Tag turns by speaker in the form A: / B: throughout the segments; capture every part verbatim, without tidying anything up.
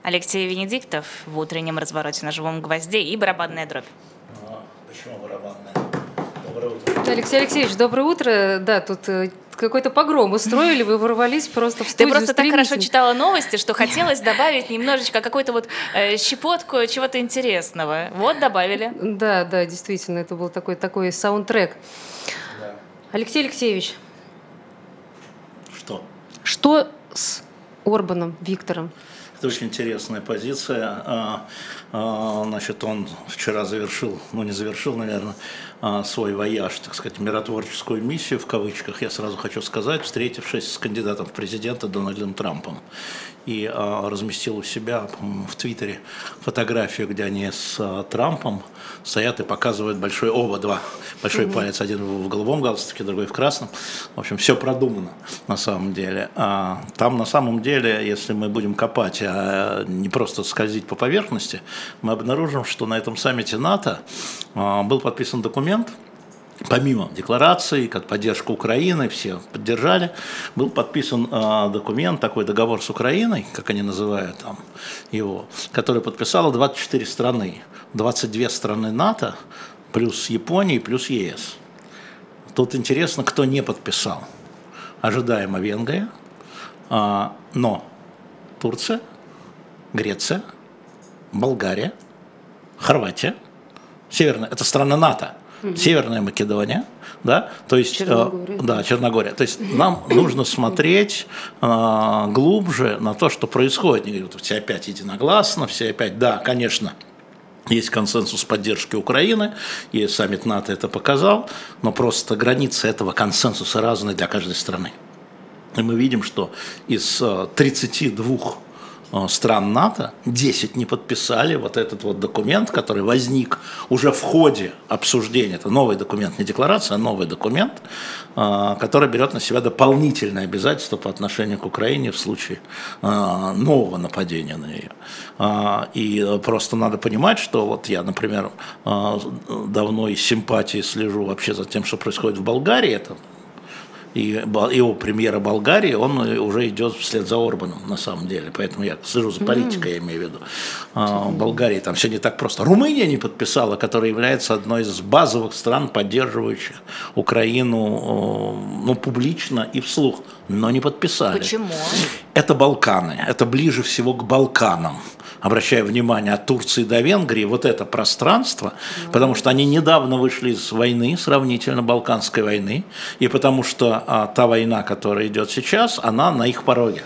A: Алексей Венедиктов в утреннем развороте на живом гвозде и барабанная дробь.
B: А, почему барабанная? Доброе утро.
C: Алексей Алексеевич, доброе утро. Да, тут какой-то погром устроили, вы ворвались просто в студию.
A: Ты просто так хорошо читала новости, что хотелось добавить немножечко какую-то вот э, щепотку чего-то интересного. Вот добавили.
C: Да, да, действительно, это был такой, такой саундтрек.
B: Да.
C: Алексей Алексеевич.
B: Что?
C: Что с Орбаном Виктором?
B: Это очень интересная позиция. А, а, значит, он вчера завершил, ну не завершил, наверное, а, свой вояж, так сказать, миротворческую миссию, в кавычках, я сразу хочу сказать, встретившись с кандидатом в президенты Дональдом Трампом. И а, разместил у себя в Твиттере фотографию, где они с а, Трампом стоят и показывают большой, оба два, большой mm-hmm. палец, один в голубом галстуке, другой в красном. В общем, все продумано на самом деле. А, там на самом деле, если мы будем копать, а не просто скользить по поверхности, мы обнаружим, что на этом саммите НАТО а, был подписан документ. Помимо декларации, как поддержка Украины, все поддержали, был подписан э, документ, такой договор с Украиной, как они называют там его, который подписало двадцать четыре страны, двадцать две страны НАТО, плюс Япония, плюс ЕС. Тут интересно, кто не подписал. Ожидаемо Венгрия, э, но Турция, Греция, Болгария, Хорватия, Северная, это страны НАТО. Северная Македония, да, то есть, Черногория. Э, да, Черногория. То есть нам нужно смотреть э, глубже на то, что происходит. Не говорят, все опять единогласно, все опять, да, конечно, есть консенсус поддержки Украины, и саммит НАТО это показал, но просто границы этого консенсуса разные для каждой страны. И мы видим, что из э, тридцати двух стран НАТО, десять не подписали вот этот вот документ, который возник уже в ходе обсуждения. Это новый документ, не декларация, а новый документ, который берет на себя дополнительные обязательства по отношению к Украине в случае нового нападения на нее. И просто надо понимать, что вот я, например, давно из симпатии слежу вообще за тем, что происходит в Болгарии, это и его премьера Болгарии, он уже идет вслед за Орбаном, на самом деле. Поэтому я слежу за политикой, я имею в виду. В Болгарии там все не так просто. Румыния не подписала, которая является одной из базовых стран, поддерживающих Украину, ну, публично и вслух, но не подписали.
A: Почему?
B: Это Балканы, это ближе всего к Балканам. Обращая внимание от Турции до Венгрии, вот это пространство, mm-hmm. потому что они недавно вышли из войны, сравнительно Балканской войны, и потому что а, та война, которая идет сейчас, она на их пороге.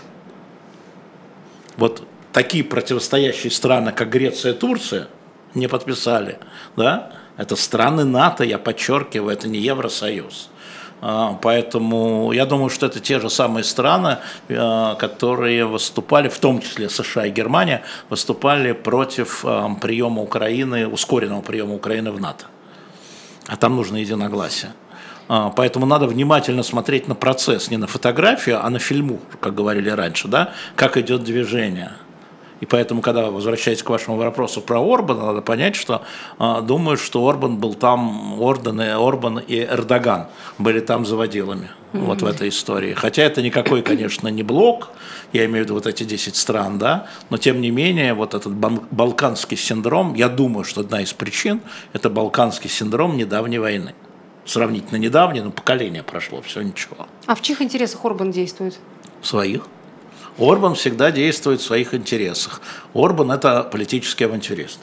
B: Вот такие противостоящие страны, как Греция и Турция, не подписали. Да? Это страны НАТО, я подчеркиваю, это не Евросоюз. Поэтому я думаю, что это те же самые страны, которые выступали, в том числе США и Германия, выступали против приема Украины, ускоренного приема Украины в НАТО. А там нужно единогласие. Поэтому надо внимательно смотреть на процесс, не на фотографию, а на фильму, как говорили раньше, да, как идет движение. И поэтому, когда, возвращаясь к вашему вопросу про Орбана, надо понять, что э, думаю, что Орбан был там, Орбан и, Орбан и Эрдоган были там заводилами mm-hmm. вот в этой истории. Хотя это никакой, конечно, не блок, я имею в виду вот эти десять стран, да, но тем не менее вот этот балканский синдром, я думаю, что одна из причин – это балканский синдром недавней войны. Сравнительно недавней, но поколение прошло, все ничего.
C: А в чьих интересах Орбан действует?
B: В своих. Орбан всегда действует в своих интересах. Орбан – это политический авантюрист.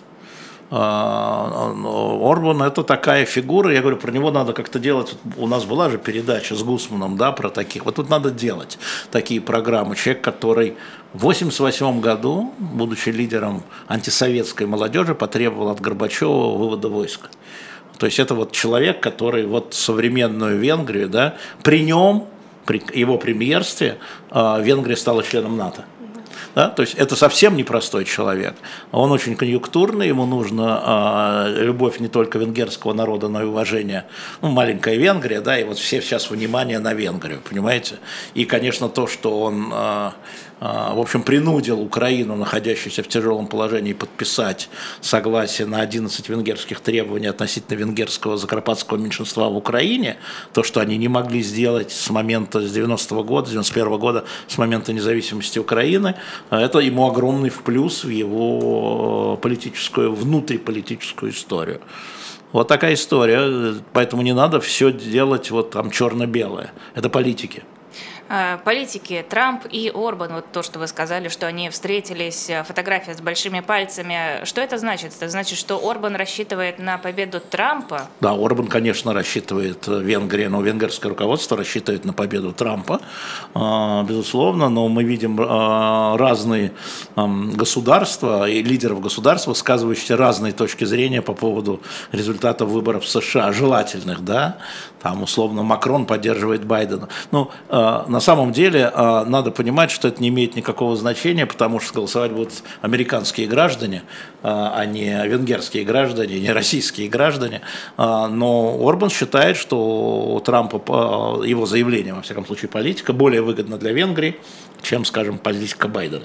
B: Орбан – это такая фигура, я говорю, про него надо как-то делать. У нас была же передача с Гусманом, да, про таких. Вот тут надо делать такие программы. Человек, который в восемьдесят восьмом году, будучи лидером антисоветской молодежи, потребовал от Горбачева вывода войск. То есть это вот человек, который вот современную Венгрию, да, при нем, при его премьерстве, Венгрия стала членом НАТО. Да? То есть это совсем непростой человек. Он очень конъюнктурный, ему нужна э, любовь не только венгерского народа, но и уважение. Ну, маленькая Венгрия, да, и вот все сейчас внимание на Венгрию, понимаете? И, конечно, то, что он э, в общем, принудил Украину, находящуюся в тяжелом положении, подписать согласие на одиннадцать венгерских требований относительно венгерского закарпатского меньшинства в Украине, то, что они не могли сделать с момента с девяностого года, девяносто первого года, с момента независимости Украины, это ему огромный плюс в его политическую, внутриполитическую историю. Вот такая история, поэтому не надо все делать вот там черно-белое, это политики.
A: Политики Трамп и Орбан, вот то, что вы сказали, что они встретились, фотография с большими пальцами, что это значит? Это значит, что Орбан рассчитывает на победу Трампа?
B: Да, Орбан, конечно, рассчитывает Венгрия, но венгерское руководство рассчитывает на победу Трампа, безусловно, но мы видим разные государства и лидеров государств, высказывающие разные точки зрения по поводу результатов выборов в США, желательных, да, там условно Макрон поддерживает Байдена. Ну, на самом деле надо понимать, что это не имеет никакого значения, потому что голосовать будут американские граждане, а не венгерские граждане, не российские граждане. Но Орбан считает, что у Трампа его заявление, во всяком случае, политика более выгодна для Венгрии, чем, скажем, политика Байдена.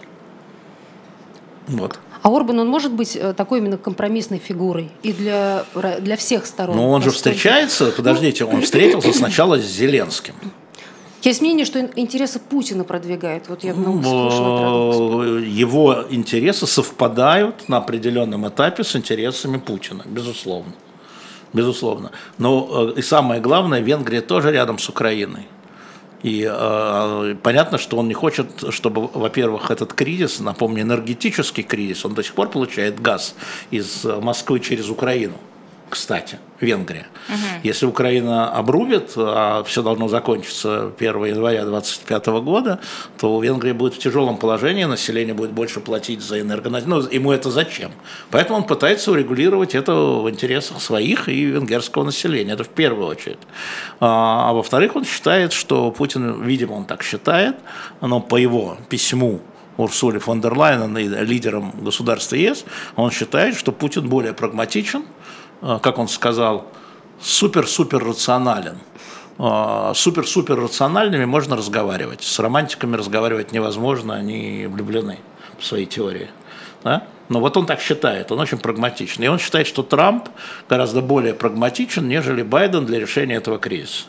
B: Вот.
C: А Орбан, он может быть такой именно компромиссной фигурой и для, для всех сторон?
B: Ну, он же встречается, подождите, он встретился сначала с Зеленским.
C: Есть мнение, что интересы Путина продвигает. Вот я много слышала.
B: Его интересы совпадают на определенном этапе с интересами Путина, безусловно. Безусловно. Но и самое главное, Венгрия тоже рядом с Украиной. И э, понятно, что он не хочет, чтобы, во-первых, этот кризис, напомню, энергетический кризис, он до сих пор получает газ из Москвы через Украину, кстати, Венгрия. Угу. Если Украина обрубит, а все должно закончиться первого января две тысячи двадцать пятого года, то Венгрия будет в тяжелом положении, население будет больше платить за энергоносители. Ну, ему это зачем? Поэтому он пытается урегулировать это в интересах своих и венгерского населения. Это в первую очередь. А, а во-вторых, он считает, что Путин, видимо, он так считает, но по его письму Урсуле фон дер Лайен, лидером государства ЕС, он считает, что Путин более прагматичен, как он сказал, супер-супер рационален. Супер-супер рациональными можно разговаривать. С романтиками разговаривать невозможно, они влюблены в свои теории. Да? Но вот он так считает, он очень прагматичен. И он считает, что Трамп гораздо более прагматичен, нежели Байден для решения этого кризиса.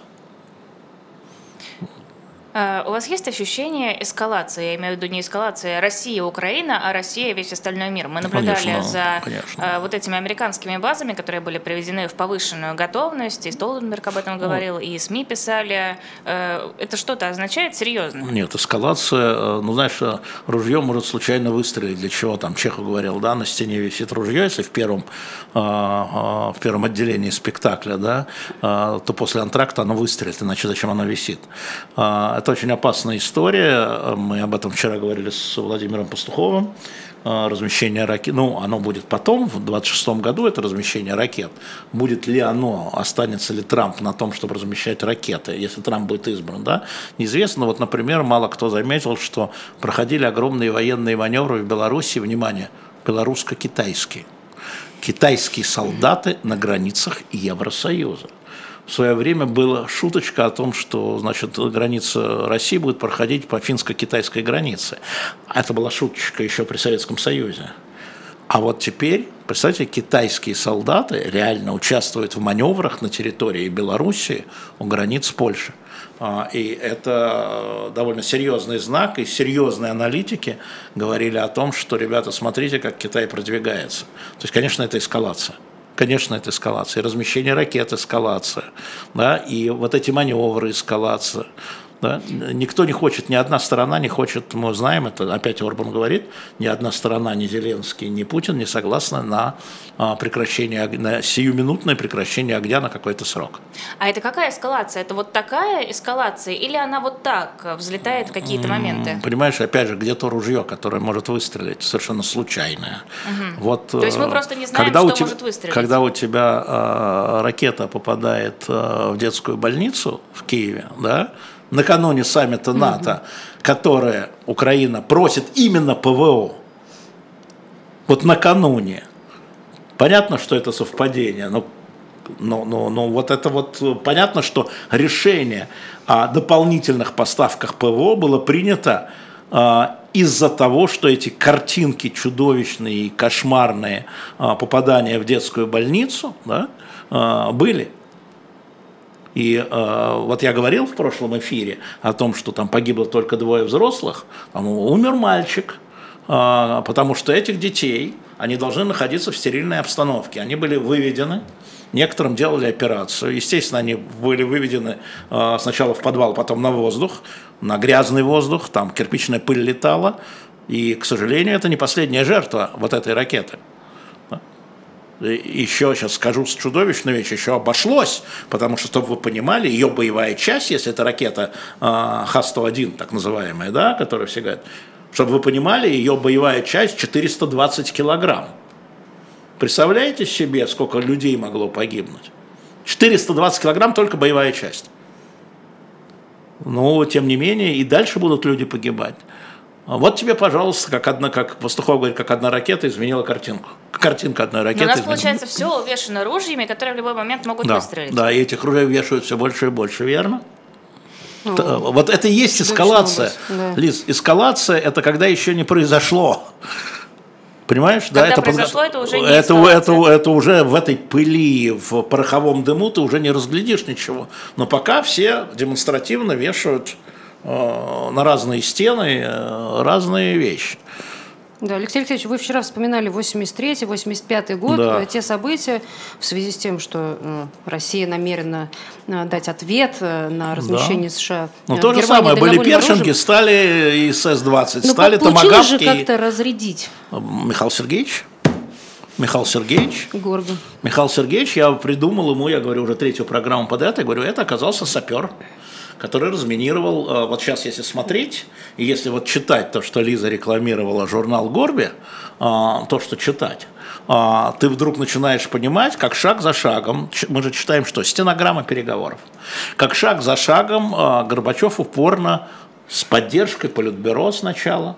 A: У вас есть ощущение эскалации, я имею в виду не эскалация Россия-Украина, а Россия весь остальной мир? Мы наблюдали конечно, за конечно. вот этими американскими базами, которые были приведены в повышенную готовность, и Столтенберг об этом говорил, и СМИ писали. Это что-то означает серьезно? Нет,
B: эскалация, ну знаешь, ружье может случайно выстрелить, для чего там Чехов говорил, да, на стене висит ружье, если в первом, в первом отделении спектакля, да, то после антракта оно выстрелит, иначе зачем оно висит? Это очень опасная история, мы об этом вчера говорили с Владимиром Пастуховым, размещение ракет, ну, оно будет потом, в двадцать шестом году это размещение ракет. Будет ли оно, останется ли Трамп на том, чтобы размещать ракеты, если Трамп будет избран, да, неизвестно. Вот, например, мало кто заметил, что проходили огромные военные маневры в Беларуси, внимание, белорусско-китайские. Китайские солдаты на границах Евросоюза. В свое время была шуточка о том, что, значит, граница России будет проходить по финско-китайской границе. Это была шуточка еще при Советском Союзе. А вот теперь, представьте, китайские солдаты реально участвуют в маневрах на территории Белоруссии у границ Польши. И это довольно серьезный знак, и серьезные аналитики говорили о том, что, ребята, смотрите, как Китай продвигается. То есть, конечно, это эскалация. Конечно, это эскалация. И размещение ракет – эскалация. Да? И вот эти маневры – эскалация. Да? Никто не хочет, ни одна сторона не хочет, мы знаем, это опять Орбан говорит, ни одна сторона, ни Зеленский, ни Путин не согласны на прекращение, на сиюминутное прекращение огня на какой-то срок.
A: А это какая эскалация? Это вот такая эскалация или она вот так взлетает в какие-то моменты?
B: Понимаешь, опять же, где-то ружье, которое может выстрелить, совершенно случайное.
A: Угу. Вот, то есть мы просто не знаем, что может выстрелить?
B: Когда у тебя э, ракета попадает э, в детскую больницу в Киеве, да, накануне саммита НАТО, mm-hmm. которое Украина просит именно ПВО, вот накануне, понятно, что это совпадение, но, но, но, но вот это вот понятно, что решение о дополнительных поставках ПВО было принято а, из-за того, что эти картинки чудовищные и кошмарные попадания в детскую больницу, да, были. И э, вот я говорил в прошлом эфире о том, что там погибло только двое взрослых, там умер мальчик, э, потому что этих детей, они должны находиться в стерильной обстановке. Они были выведены, некоторым делали операцию. Естественно, они были выведены э, сначала в подвал, потом на воздух, на грязный воздух, там кирпичная пыль летала. И, к сожалению, это не последняя жертва вот этой ракеты. Еще сейчас скажу чудовищную вещь, еще обошлось, потому что, чтобы вы понимали, ее боевая часть, если это ракета э, Х сто один, так называемая, да, которая все говорят, чтобы вы понимали, ее боевая часть четыреста двадцать килограмм. Представляете себе, сколько людей могло погибнуть? четыреста двадцать килограмм только боевая часть. Но, тем не менее, и дальше будут люди погибать. Вот тебе, пожалуйста, как одна, как Пастухов говорит, как одна ракета изменила картинку. Картинка одной ракеты.
A: Но у нас,
B: изменила.
A: Получается, все увешано ружьями, которые в любой момент могут
B: да,
A: выстрелить. Да,
B: и этих ружей вешают все больше и больше, верно? Ну, то, вот это и есть эскалация. Да. Лиз, эскалация – это когда еще не произошло. Понимаешь?
A: Когда
B: да, это
A: произошло,
B: под...
A: это уже не
B: это, это, это уже в этой пыли, в пороховом дыму ты уже не разглядишь ничего. Но пока все демонстративно вешают э, на разные стены э, разные вещи.
C: Да, Алексей Алексеевич, вы вчера вспоминали восемьдесят третий — восемьдесят пятый год, да. Те события в связи с тем, что э, Россия намерена э, дать ответ э, на размещение да. США.
B: Ну, то же самое, были першинги, стали и эс двадцать, стали томагавки.
C: Получилось же как-то разрядить.
B: Михаил Сергеевич? Михаил Сергеевич?
C: Гордон.
B: Михаил Сергеевич, я придумал ему, я говорю, уже третью программу подряд, я говорю, это оказался сапер, который разминировал, вот сейчас если смотреть, и если вот читать то, что Лиза рекламировала, журнал «Горби», то, что читать, ты вдруг начинаешь понимать, как шаг за шагом, мы же читаем что? Стенограмма переговоров. Как шаг за шагом Горбачев упорно с поддержкой Политбюро сначала,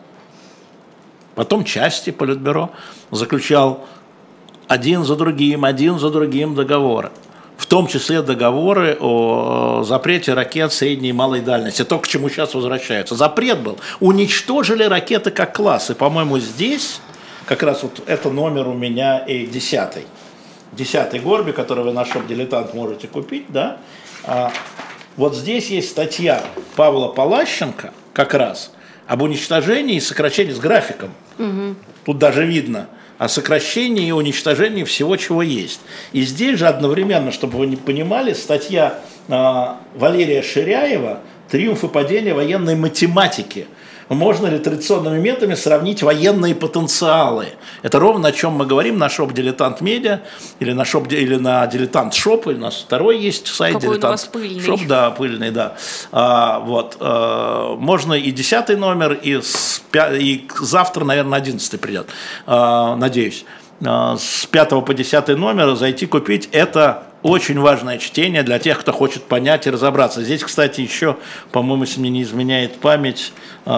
B: потом части Политбюро, заключал один за другим, один за другим договоры. В том числе договоры о запрете ракет средней и малой дальности. То, к чему сейчас возвращаются. Запрет был. Уничтожили ракеты как класс. И, по-моему, здесь, как раз вот это номер у меня и десятый. Десятый Горби, который вы на шоп «Дилетант» можете купить, да. А вот здесь есть статья Павла Палащенко, как раз, об уничтожении и сокращении с графиком. Угу. Тут даже видно о сокращении и уничтожении всего, чего есть. И здесь же одновременно, чтобы вы не понимали, статья э, Валерия Ширяева «Триумф и падение военной математики». Можно ли традиционными методами сравнить военные потенциалы? Это ровно о чем мы говорим на шоп «Дилетант Медиа» или на, шоп, или на «Дилетант Шоп», или у нас второй есть сайт
A: «Какой
B: «Дилетант
A: у вас пыльный».
B: Шоп». Да, пыльный, да. А, вот, а, можно и десятый номер, и, с, и завтра, наверное, одиннадцатый придет, а, надеюсь. А, с пятого по десятый номер зайти купить – это очень важное чтение для тех, кто хочет понять и разобраться. Здесь, кстати, еще, по-моему, если мне не изменяет память,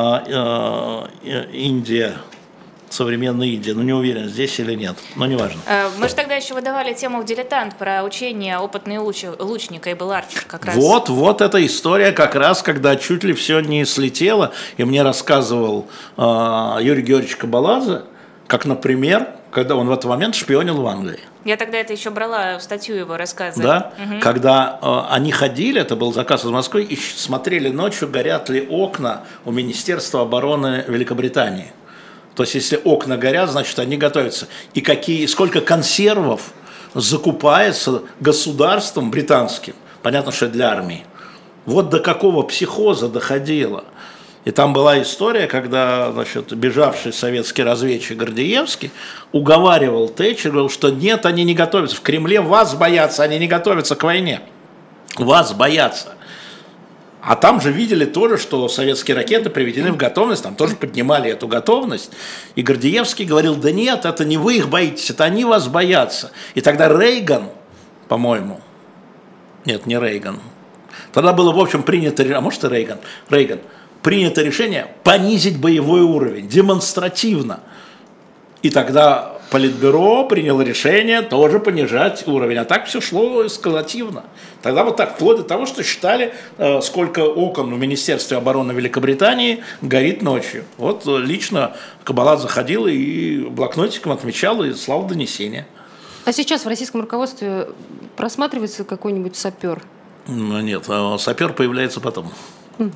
B: Индия, современная Индия, но не уверен, здесь или нет, но не важно.
A: Мы же тогда еще выдавали тему в «Дилетант» про учение опытный луч, лучник Эйбл Арчер как раз.
B: Вот, вот эта история как раз, когда чуть ли все не слетело, и мне рассказывал э, Юрий Георгиевич Кабаладзе, как, например, когда он в этот момент шпионил в Англии.
A: Я тогда это еще брала в статью его рассказа.
B: Да,
A: угу.
B: Когда э, они ходили, это был заказ из Москвы, и смотрели ночью, горят ли окна у Министерства обороны Великобритании. То есть, если окна горят, значит, они готовятся. И какие, сколько консервов закупается государством британским, понятно, что для армии. Вот до какого психоза доходило. И там была история, когда, значит, бежавший советский разведчик Гордеевский уговаривал Тэтчер, говорил, что нет, они не готовятся. В Кремле вас боятся, они не готовятся к войне. Вас боятся. А там же видели тоже, что советские ракеты приведены в готовность, там тоже поднимали эту готовность. И Гордеевский говорил, да нет, это не вы их боитесь, это они вас боятся. И тогда Рейган, по-моему, нет, не Рейган, тогда было, в общем, принято, а может и Рейган, Рейган, принято решение понизить боевой уровень демонстративно. И тогда Политбюро приняло решение тоже понижать уровень. А так все шло эскалативно. Тогда вот так, вплоть до того, что считали, сколько окон в Министерстве обороны Великобритании горит ночью. Вот лично Кабалат заходил и блокнотиком отмечал и слал донесения.
C: А сейчас в российском руководстве просматривается какой-нибудь сапер?
B: Нет, сапер появляется потом.
A: Угу.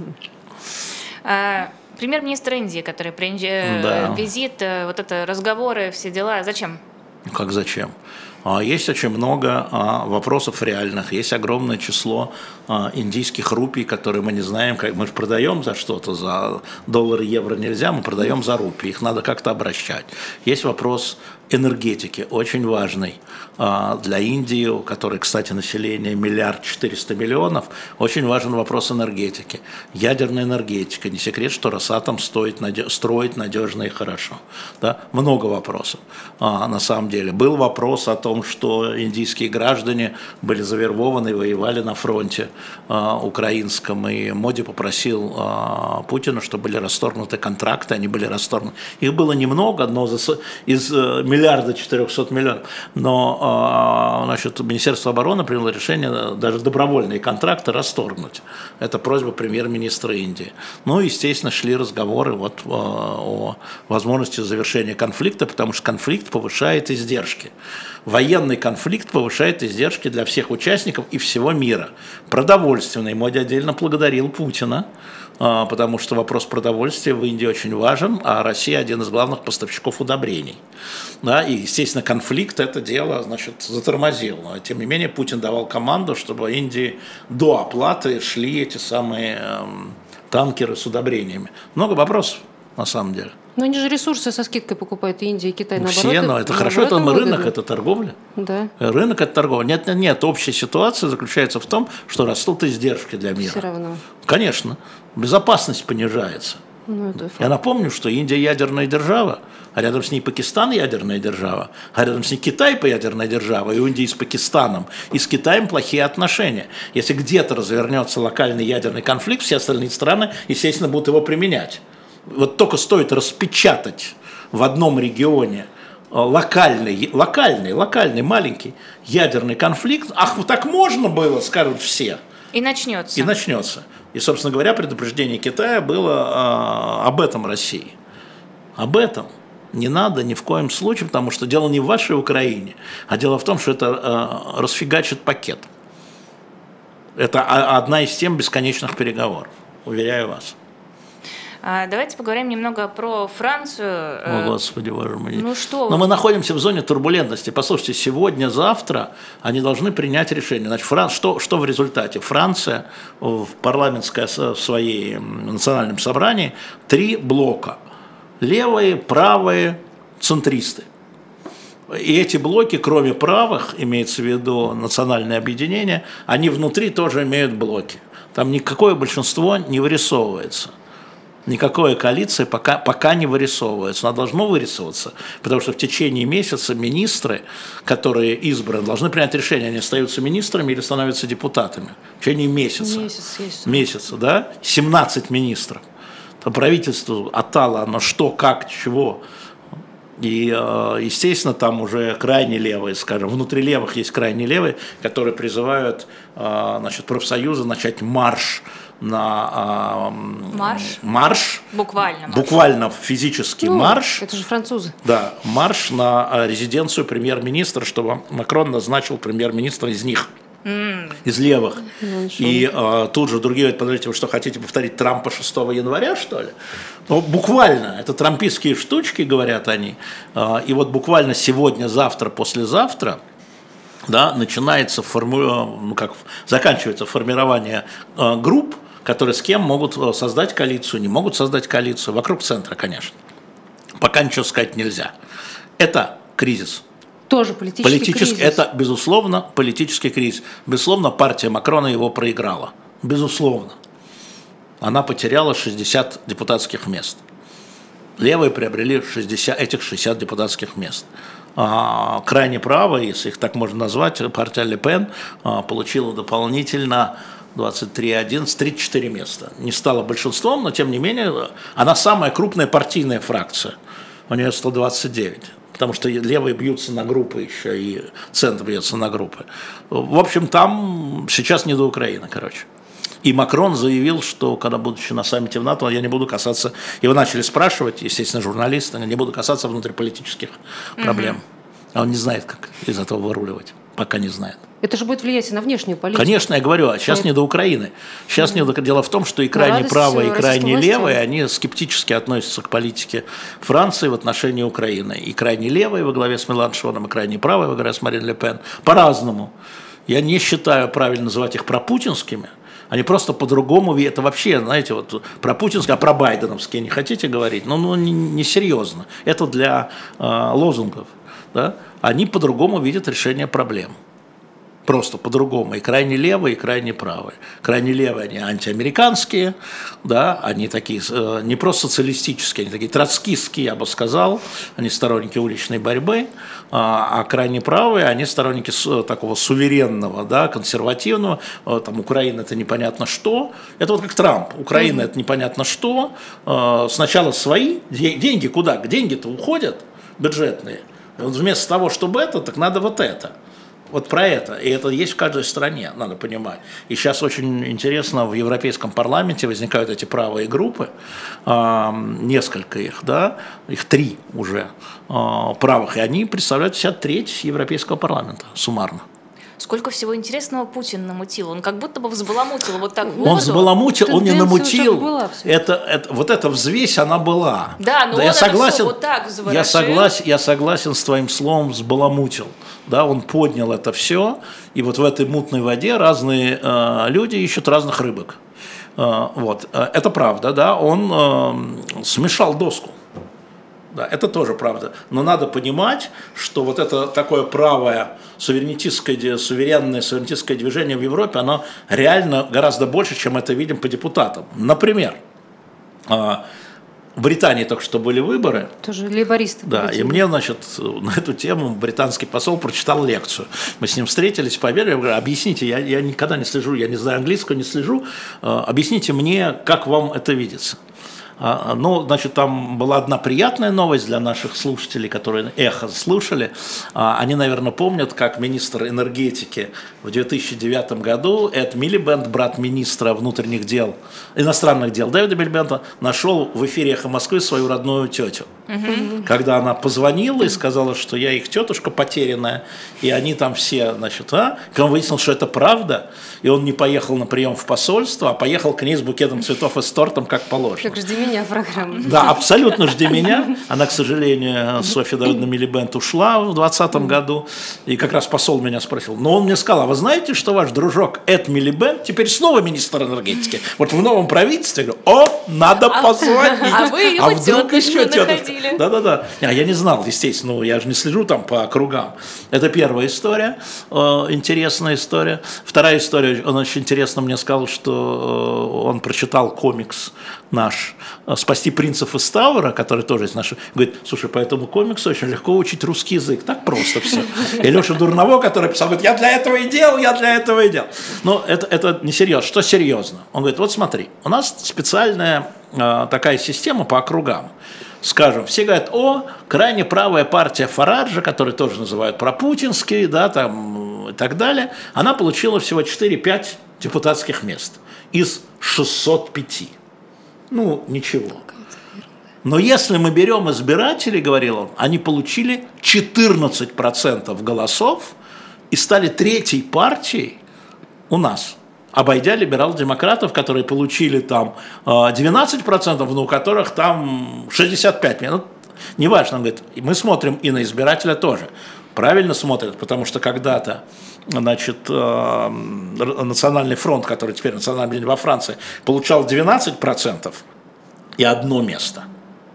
A: А, премьер-министр Индии, который приезжает, да. визит, вот это разговоры, все дела, зачем?
B: Как зачем? Есть очень много вопросов реальных, есть огромное число индийских рупий, которые мы не знаем, как мы же продаем за что-то, за доллары, евро нельзя, мы продаем за рупии, их надо как-то обращать. Есть вопрос энергетики, очень важный для Индии, у которой, кстати, население миллиард четыреста миллионов, очень важен вопрос энергетики. Ядерная энергетика, не секрет, что Росатом стоит, строить надежно и хорошо. Да? Много вопросов на самом деле. Был вопрос о том, что индийские граждане были завербованы и воевали на фронте украинском, и Моди попросил Путина, чтобы были расторгнуты контракты, они были расторгнуты. Их было немного, но из миллиарда четырехсот миллионов, но значит, Министерство обороны приняло решение даже добровольные контракты расторгнуть. Это просьба премьер-министра Индии. Ну, естественно, шли разговоры вот о возможности завершения конфликта, потому что конфликт повышает издержки. Военный конфликт повышает издержки для всех участников и всего мира. Продовольственный. Моди отдельно благодарил Путина, потому что вопрос продовольствия в Индии очень важен, а Россия один из главных поставщиков удобрений. Да, и, естественно, конфликт это дело, значит, затормозил. Но, тем не менее, Путин давал команду, чтобы в Индии до оплаты шли эти самые э, танкеры с удобрениями. Много вопросов, на самом деле.
C: Но они же ресурсы со скидкой покупают, и Индия, и Китай, наоборот.
B: Все, но это хорошо, это рынок, это торговля.
C: Да.
B: Рынок – это торговля. Нет, нет, нет, общая ситуация заключается в том, что растут издержки для мира.
C: Все равно.
B: Конечно, безопасность понижается.
C: Ну,
B: Я напомню, что Индия ядерная держава, а рядом с ней Пакистан ядерная держава, а рядом с ней Китай ядерная держава, и у Индии с Пакистаном и с Китаем плохие отношения. Если где-то развернется локальный ядерный конфликт, все остальные страны, естественно, будут его применять. Вот только стоит распечатать в одном регионе локальный, локальный, локальный, маленький ядерный конфликт, ах, вот так можно было, скажут все.
A: И начнется.
B: И начнется. И, собственно говоря, предупреждение Китая было а, об этом России. Об этом не надо ни в коем случае, потому что дело не в вашей Украине, а дело в том, что это а, расфигачит пакет. Это одна из тем бесконечных переговоров, уверяю вас.
A: Давайте поговорим немного про Францию.
B: О, Господи, боже мой.
A: Ну что?
B: Но мы находимся в зоне турбулентности. Послушайте, сегодня, завтра они должны принять решение. Значит, Фран... что, что в результате? Франция в парламентской в своей национальном собрании три блока. Левые, правые, центристы. И эти блоки, кроме правых, имеется в виду национальное объединение, они внутри тоже имеют блоки. Там никакое большинство не вырисовывается. Никакой коалиции пока, пока не вырисовывается. Она должна вырисовываться, потому что в течение месяца министры, которые избраны, должны принять решение, они остаются министрами или становятся депутатами. В течение месяца.
C: Месяц есть.
B: Месяца, да? семнадцать министров. То правительство Атала, оно что, как, чего. И, естественно, там уже крайне левые, скажем, внутри левых есть крайне левые, которые призывают, значит, профсоюзы начать марш на э,
A: марш?
B: марш,
A: буквально, марш.
B: буквально физический ну, марш.
C: Это же французы.
B: Да, марш на резиденцию премьер-министра, чтобы Макрон назначил премьер-министра из них, mm. из левых. Mm, И э, тут же другие говорят, подождите, вы что, хотите повторить Трампа шестого января, что ли? Ну, буквально, это трампистские штучки, говорят они. Э, и вот буквально сегодня, завтра, послезавтра, да, начинается форму... ну, как, заканчивается формирование э, групп, которые с кем могут создать коалицию, не могут создать коалицию, вокруг центра, конечно. Пока ничего сказать нельзя. Это кризис.
C: Тоже политический,
B: политический
C: кризис.
B: Это, безусловно, политический кризис. Безусловно, партия Макрона его проиграла. Безусловно. Она потеряла шестьдесят депутатских мест. Левые приобрели шестьдесят, этих шестьдесят депутатских мест. А, крайне правая, если их так можно назвать, партия Ле Пен а, получила дополнительно двадцать три одиннадцать, тридцать четыре места. Не стала большинством, но тем не менее она самая крупная партийная фракция у нее сто двадцать девять. Потому что левые бьются на группы еще, и центр бьется на группы. В общем, там сейчас не до Украины, короче. И Макрон заявил, что когда, будучи на саммите в НАТО, я не буду касаться, его начали спрашивать, естественно, журналисты, я не буду касаться внутриполитических проблем. Mm-hmm. А он не знает, как из этого выруливать, пока не знает.
C: Это же будет влиять и на внешнюю политику.
B: Конечно, я говорю, а сейчас Нет. не до Украины. Сейчас mm-hmm. не до... Дело в том, что и крайне правые, и крайне левые, они скептически относятся к политике Франции в отношении Украины. И крайне левые во главе с Меланшоном, и крайне правые во главе с Марин Ле Пен. По-разному. Я не считаю правильно называть их пропутинскими. Они просто по-другому, это вообще, знаете, вот про путинские, а про байденовские не хотите говорить? Ну, ну не, не серьезно. Это для э, лозунгов. Да? Они по-другому видят решение проблем. Просто по-другому. И крайне левые, и крайне правые. Крайне левые, они антиамериканские, да, они такие, э, не просто социалистические, они такие троцкистские, я бы сказал, они сторонники уличной борьбы, а, а крайне правые, они сторонники с, такого суверенного, да, консервативного, э, там Украина это непонятно что, это вот как Трамп, Украина mm-hmm. это непонятно что, э, сначала свои, деньги куда? Деньги-то уходят бюджетные, вот вместо того, чтобы это, так надо вот это. Вот про это. И это есть в каждой стране, надо понимать. И сейчас очень интересно, в Европейском парламенте возникают эти правые группы, несколько их, да, их три уже правых, и они представляют пятьдесят треть Европейского парламента суммарно.
A: Сколько всего интересного Путин намутил. Он как будто бы взбаламутил вот так воду.
B: Он взбаламутил, он не намутил. Это, это, вот эта взвесь, она была.
A: Да, но да, он
B: я согласен,
A: вот так взворошил.
B: Я согласен, я согласен с твоим словом «взбаламутил». Да, он поднял это все, и вот в этой мутной воде разные э, люди ищут разных рыбок. Э, вот. Это правда, да, он э, смешал доску. Да, это тоже правда. Но надо понимать, что вот это такое правое суверенитистское, суверенное суверенитистское движение в Европе, оно реально гораздо больше, чем это видим по депутатам. Например, в Британии только что были выборы.
C: Тоже лейбористы.
B: Да, победили. И мне, значит, на эту тему британский посол прочитал лекцию. Мы с ним встретились, пообедали, я говорю, объясните, я, я никогда не слежу, я не знаю английского, не слежу, объясните мне, как вам это видится. Ну, значит, там была одна приятная новость для наших слушателей, которые «Эхо» слушали. Они, наверное, помнят, как министр энергетики в две тысячи девятом году Эд Милибенд, брат министра внутренних дел, иностранных дел Дэвида Милибенда, нашел в эфире «Эхо Москвы» свою родную тетю. Угу. Когда она позвонила и сказала, что я их тетушка потерянная, и они там все, значит, а? Он выяснил, что это правда, и он не поехал на прием в посольство, а поехал к ней с букетом цветов и с тортом, как положено.
C: Как жди меня программа.
B: Да, абсолютно жди меня. Она, к сожалению, Софья Давыдовна Милибенд ушла в двадцатом году, и как раз посол меня спросил, но он мне сказал, а вы знаете, что ваш дружок Эд Милибенд теперь снова министр энергетики? Вот в новом правительстве, я говорю, о, надо позвонить.
A: А вы его тетушку находили.
B: Да-да-да. А я не знал, естественно, ну, я же не слежу там по округам. Это первая история, э, интересная история. Вторая история, он очень интересно мне сказал, что он прочитал комикс наш «Спасти принцев из Тавра», который тоже из нашего. Говорит, слушай, по этому комиксу очень легко учить русский язык. Так просто все. И Леша Дурново, который писал, говорит, я для этого и делал, я для этого и делал. Но это, это не серьезно. Что серьезно? Он говорит, вот смотри, у нас специальная э, такая система по округам. Скажем, все говорят, о, крайне правая партия Фараджа, которую тоже называют пропутинской, да, там, и так далее, она получила всего четыре-пять депутатских мест из шестисот пяти. Ну, ничего. Но если мы берем избирателей, говорил он, они получили четырнадцать процентов голосов и стали третьей партией у нас, обойдя либерал-демократов, которые получили там двенадцать процентов, но у которых там шестьдесят пять процентов. Ну, неважно, он говорит, мы смотрим и на избирателя тоже. Правильно смотрят, потому что когда-то, значит, Национальный фронт, который теперь национальный во Франции, получал двенадцать процентов и одно место.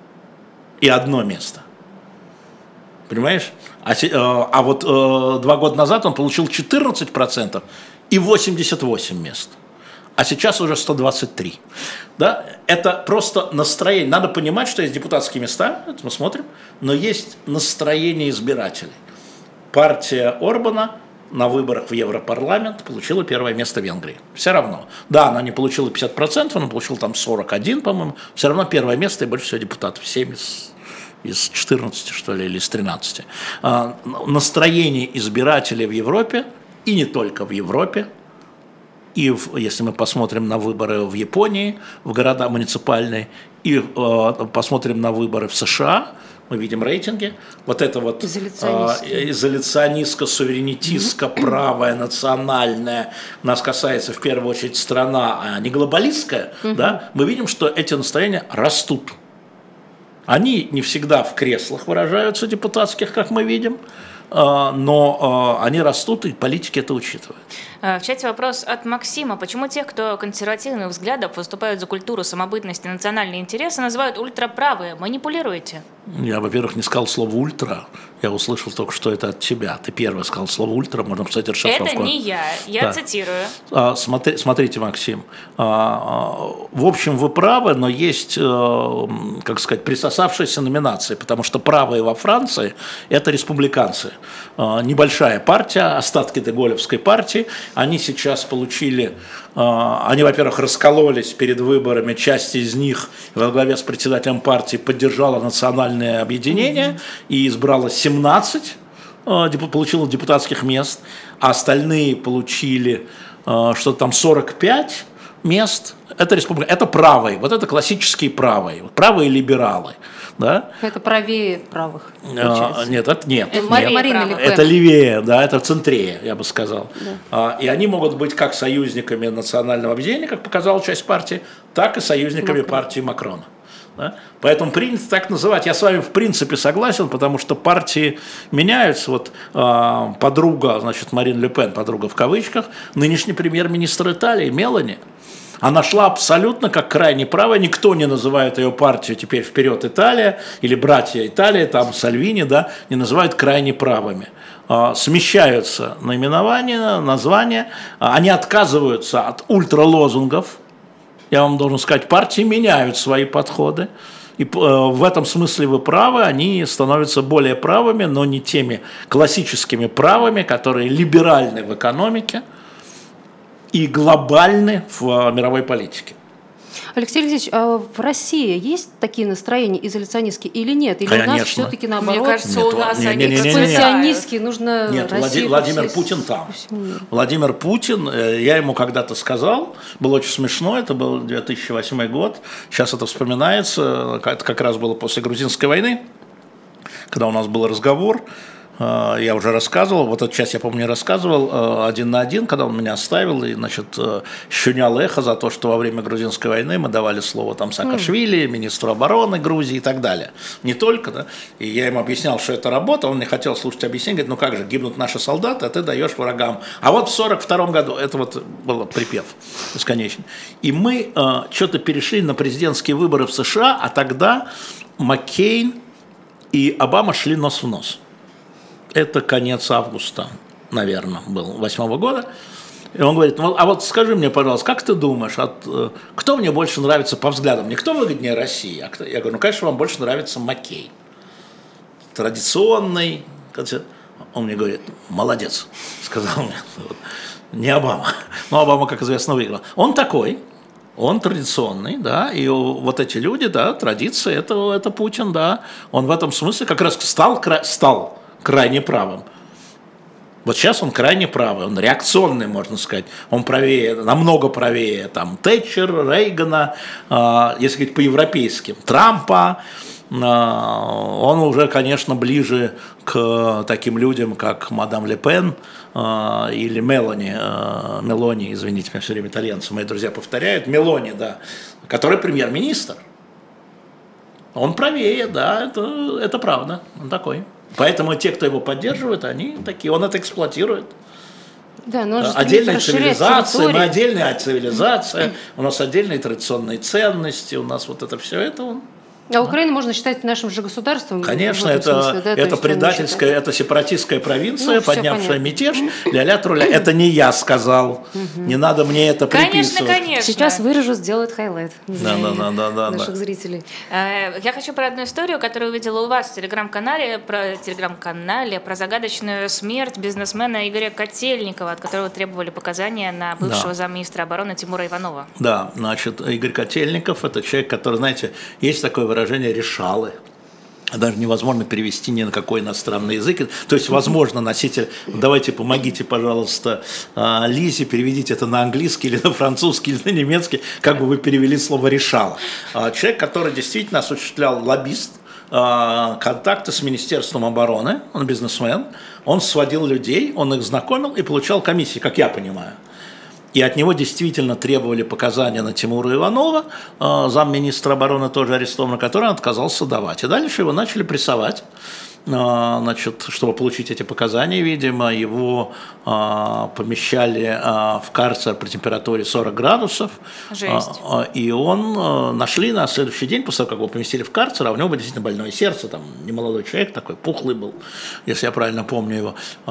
B: И одно место. Понимаешь? А, а вот два года назад он получил четырнадцать процентов и восемьдесят восемь мест. А сейчас уже сто двадцать три. Да? Это просто настроение. Надо понимать, что есть депутатские места, это мы смотрим, но есть настроение избирателей. Партия Орбана на выборах в Европарламент получила первое место в Венгрии. Все равно. Да, она не получила пятьдесят процентов, она получила там сорок один, по-моему. Все равно первое место и больше всего депутатов. семь из из четырнадцати, что ли, или из тринадцати. Настроение избирателей в Европе, и не только в Европе, и в, если мы посмотрим на выборы в Японии, в города муниципальные, и э, посмотрим на выборы в США, мы видим рейтинги, вот это вот э, изоляционистско-суверенитистско, правая, национальная, нас касается в первую очередь страна, а не глобалистская, угу. да, мы видим, что эти настроения растут. Они не всегда в креслах выражаются депутатских, как мы видим, но они растут, и политики это учитывают.
A: В чате вопрос от Максима. Почему тех, кто консервативных взглядов выступают за культуру, самобытность и национальные интересы, называют ультраправые? Манипулируете?
B: Я, во-первых, не сказал слово «ультра». Я услышал только, что это от тебя. Ты первый сказал слово «ультра», можно посмотреть расшифровку.
A: Это не я, я да. цитирую.
B: А, смотри, смотрите, Максим, а, в общем, вы правы, но есть, а, как сказать, присосавшиеся номинации, потому что правые во Франции – это республиканцы. А, небольшая партия, остатки деголевской партии, они сейчас получили, а, они, во-первых, раскололись перед выборами, часть из них во главе с председателем партии поддержала национальное объединение mm-hmm. и избрала семнадцать, получила депутатских мест, а остальные получили что-то там сорок пять мест. Это республика, это правые, вот это классические правые, правые либералы. Да?
C: Это правее правых.
B: А, нет, это нет.
C: Это,
B: нет.
C: Марина Ле Пен.
B: Это левее, да, это центрее, я бы сказал. Да. А, и они могут быть как союзниками национального объединения, как показала часть партии, так и союзниками Макрон. партии Макрона. Да? Поэтому принято так называть. Я с вами в принципе согласен, потому что партии меняются. Вот э, подруга, значит, Марин Ле Пен, подруга в кавычках, нынешний премьер-министр Италии Мелони, она шла абсолютно как крайне правая, никто не называет ее партию теперь «Вперед, Италия» или «Братья Италии», там Сальвини, да, не называют крайне правыми. Э, смещаются наименования, названия, они отказываются от ультралозунгов. Я вам должен сказать, партии меняют свои подходы, и э, в этом смысле вы правы, они становятся более правыми, но не теми классическими правыми, которые либеральны в экономике и глобальны в э, мировой политике.
C: Алексей Алексеевич, а в России есть такие настроения изоляционистские или нет? Или
B: Конечно.
C: у нас все-таки наоборот?
A: Мне кажется, нет, у нас
B: не,
A: они
B: не, не, не,
C: изоляционистские, нужно
B: Нет,
C: Россию
B: Владимир Путин там. Владимир Путин, я ему когда-то сказал, было очень смешно, это был две тысячи восьмой год, сейчас это вспоминается, это как раз было после грузинской войны, когда у нас был разговор. Я уже рассказывал, вот эту часть я, помню, не рассказывал, один на один, когда он меня оставил и, значит, щунял эхо за то, что во время грузинской войны мы давали слово там Саакашвили, министру обороны Грузии и так далее. Не только, да, и я ему объяснял, что это работа, он не хотел слушать объяснение, говорит, ну как же, гибнут наши солдаты, а ты даешь врагам. А вот в сорок втором году, это вот был припев бесконечный. И мы э, что-то перешли на президентские выборы в США, а тогда Маккейн и Обама шли нос в нос. Это конец августа, наверное, был, восьмого года. И он говорит, ну, а вот скажи мне, пожалуйста, как ты думаешь, от, кто мне больше нравится по взглядам? Не кто выгоднее России? А кто? Я говорю, ну, конечно, вам больше нравится Маккейн. Традиционный. Он мне говорит, молодец, сказал мне. Не Обама. Но Обама, как известно, выиграл. Он такой. Он традиционный, да, и вот эти люди, да, традиции, это, это Путин, да. Он в этом смысле как раз стал, стал крайне правым. Вот сейчас он крайне правый, он реакционный, можно сказать. Он правее, намного правее там, Тэтчер, Рейгана, э, если говорить по-европейски, Трампа. Э, он уже, конечно, ближе к таким людям, как мадам Ле Пен э, или Мелони, э, Мелони, извините, меня все время итальянцы, мои друзья повторяют, Мелони, да, который премьер-министр. Он правее, да, это, это правда, он такой. Поэтому те, кто его поддерживает, они такие, он это эксплуатирует.
C: Да, но
B: отдельная цивилизация, мы отдельная цивилизация, у нас отдельные традиционные ценности, у нас вот это все это он.
C: А Украину можно считать нашим же государством?
B: Конечно, это, смысле, да? это предательская, это сепаратистская провинция, ну, поднявшая мятеж. Ля-ля труля. Это не я сказал. Не надо мне это приписывать.
A: Конечно, конечно.
C: Сейчас вырежу, сделают хайлайт
B: да, да, да, да, да,
C: наших
B: да.
C: зрителей.
A: Я хочу про одну историю, которую увидела у вас в телеграм-канале, про телеграм-канале, про загадочную смерть бизнесмена Игоря Котельникова, от которого требовали показания на бывшего да. замминистра обороны Тимура Иванова.
B: Да, значит, Игорь Котельников – это человек, который, знаете, есть такое выражение «решалы». даже невозможно перевести ни на какой иностранный язык. То есть, возможно, носитель, давайте помогите, пожалуйста, Лизе, переведите это на английский или на французский или на немецкий, как бы вы перевели слово «решало». Человек, который действительно осуществлял лоббист, контакты с Министерством обороны, он бизнесмен, он сводил людей, он их знакомил и получал комиссии, как я понимаю. И от него действительно требовали показания на Тимура Иванова, замминистра обороны тоже арестован, который он отказался давать. И дальше его начали прессовать, значит, чтобы получить эти показания, видимо, его помещали в карцер при температуре сорок градусов.
A: Жесть.
B: И он нашли на следующий день, после того, как его поместили в карцер, а у него было действительно больное сердце, там немолодой человек такой, пухлый был, если я правильно помню его,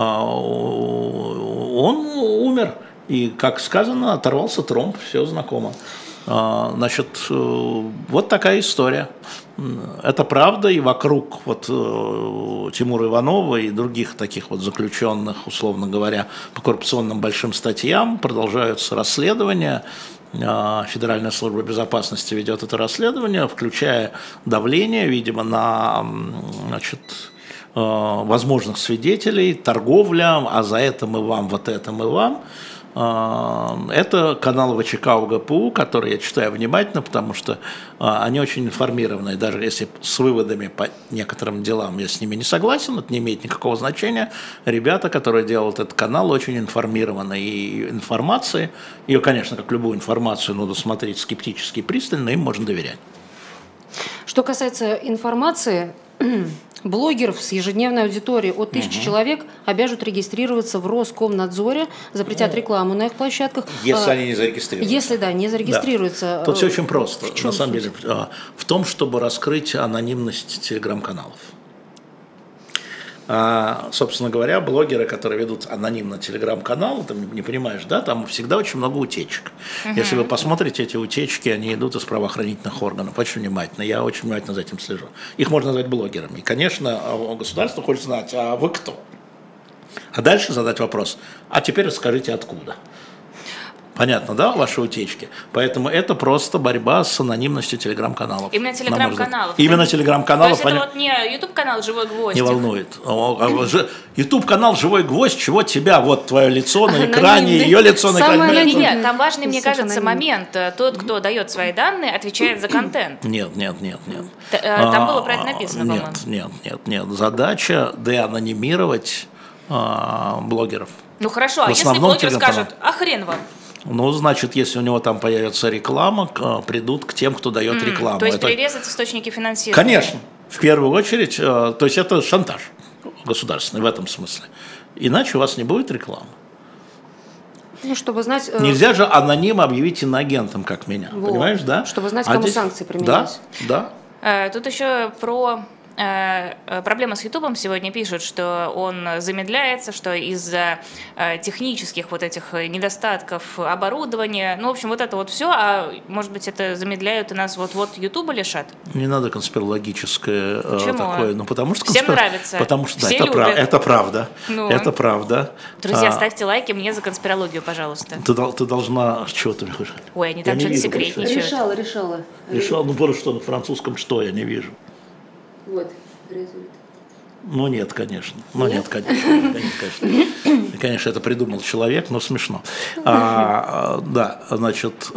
B: он умер. И, как сказано, оторвался тромб, все знакомо. Значит, вот такая история. Это правда, и вокруг вот Тимура Иванова и других таких вот заключенных, условно говоря, по коррупционным большим статьям продолжаются расследования. Федеральная служба безопасности ведет это расследование, включая давление, видимо, на, значит, возможных свидетелей, торговля, а за это мы вам, вот это мы вам. Это канал ВЧК УГПУ, который я читаю внимательно, потому что они очень информированы, даже если с выводами по некоторым делам я с ними не согласен, это не имеет никакого значения. Ребята, которые делают этот канал, очень информированы, и информации, ее, конечно, как любую информацию, надо смотреть скептически и пристально, им можно доверять.
C: Что касается информации, блогеров с ежедневной аудиторией от тысячи угу. человек обяжут регистрироваться в Роскомнадзоре, запретят рекламу на их площадках.
B: Если а, они не зарегистрируются.
C: Если, да, не зарегистрируются.
B: Да. Тут все очень просто,
C: в
B: на самом деле, в том, чтобы раскрыть анонимность телеграм-каналов. А, собственно говоря, блогеры, которые ведут анонимно телеграм-канал, ты не понимаешь, да, там всегда очень много утечек. Uh-huh. Если вы посмотрите эти утечки, они идут из правоохранительных органов, очень внимательно, я очень внимательно за этим слежу. Их можно назвать блогерами. И, конечно, государство хочет знать, а вы кто? А дальше задать вопрос, а теперь расскажите, откуда. Понятно, да, ваши утечки? Поэтому это просто борьба с анонимностью телеграм-каналов.
A: Именно телеграм-каналов?
B: Именно телеграм-каналов.
A: То есть это вот не ютуб-канал «Живой гвоздь»?
B: Не волнует. ютуб-канал «Живой гвоздь», чего тебя, вот твое лицо на экране, ее лицо на экране.
A: Нет, нет, там важный, мне кажется, момент. Тот, кто дает свои данные, отвечает за контент.
B: Нет, нет, нет, нет.
A: Там было про это написано, по-моему.
B: Нет, нет, нет, нет. Задача деанонимировать блогеров.
A: Ну хорошо, а если блогер скажет, а хрен вам?
B: Ну, значит, если у него там появится реклама, придут к тем, кто дает mm, рекламу.
A: То есть
B: это...
A: перерезать источники финансирования?
B: Конечно, в первую очередь. То есть это шантаж государственный в этом смысле. Иначе у вас не будет рекламы.
C: Ну, чтобы знать...
B: Нельзя же анонимно объявить иноагентом, как меня. Вот. Понимаешь, да?
C: Чтобы знать, кому а здесь... санкции применять.
B: Да, да.
A: Тут еще про... Проблема с Ютубом сегодня пишут, что он замедляется, что из-за технических вот этих недостатков оборудования, ну, в общем, вот это вот все, а может быть, это замедляют и нас вот-вот Ютуба лишат?
B: Не надо конспирологическое
A: Почему?
B: Такое, ну, потому что...
A: Всем
B: конспир...
A: нравится,
B: потому что, да,
A: все
B: это,
A: любят.
B: Прав... это правда,
A: ну.
B: это правда.
A: Друзья,
B: а...
A: ставьте лайки мне за конспирологию, пожалуйста.
B: Ты, ты должна... Чего ты хочешь?
A: Ой, они там что-то секретничают.
C: Решала, решала.
B: Решала, ну, просто что, на французском что, я не вижу.
C: Вот, рисует.
B: Ну нет, конечно. Ну нет, конечно. Нет, конечно. Конечно, это придумал человек, но смешно. А, да, значит,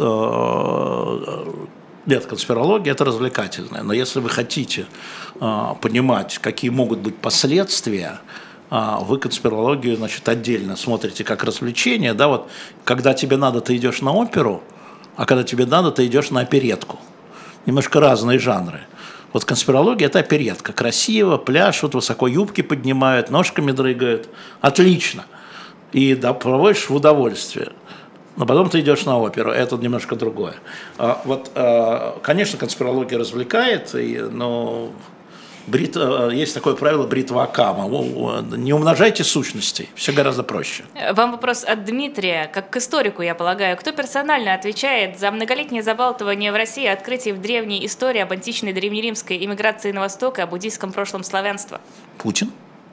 B: нет, конспирология – это развлекательная. Но если вы хотите понимать, какие могут быть последствия, вы конспирологию, значит, отдельно смотрите как развлечение. Да, вот, когда тебе надо, ты идешь на оперу, а когда тебе надо, ты идешь на оперетку. Немножко разные жанры. Вот конспирология – это оперетка. Красиво, пляшут, высоко юбки поднимают, ножками дрыгают. Отлично. И да, проводишь в удовольствие. Но потом ты идешь на оперу. Это немножко другое. А, вот, а, конечно, конспирология развлекает, и, но брит, есть такое правило бритва Акама. Не умножайте сущностей. Все гораздо проще.
A: Вам вопрос от Дмитрия. Как к историку, я полагаю. Кто персонально отвечает за многолетнее забалтывание в России открытий в древней истории об античной древнеримской иммиграции на Восток и о буддийском прошлом славянства?
B: Путин.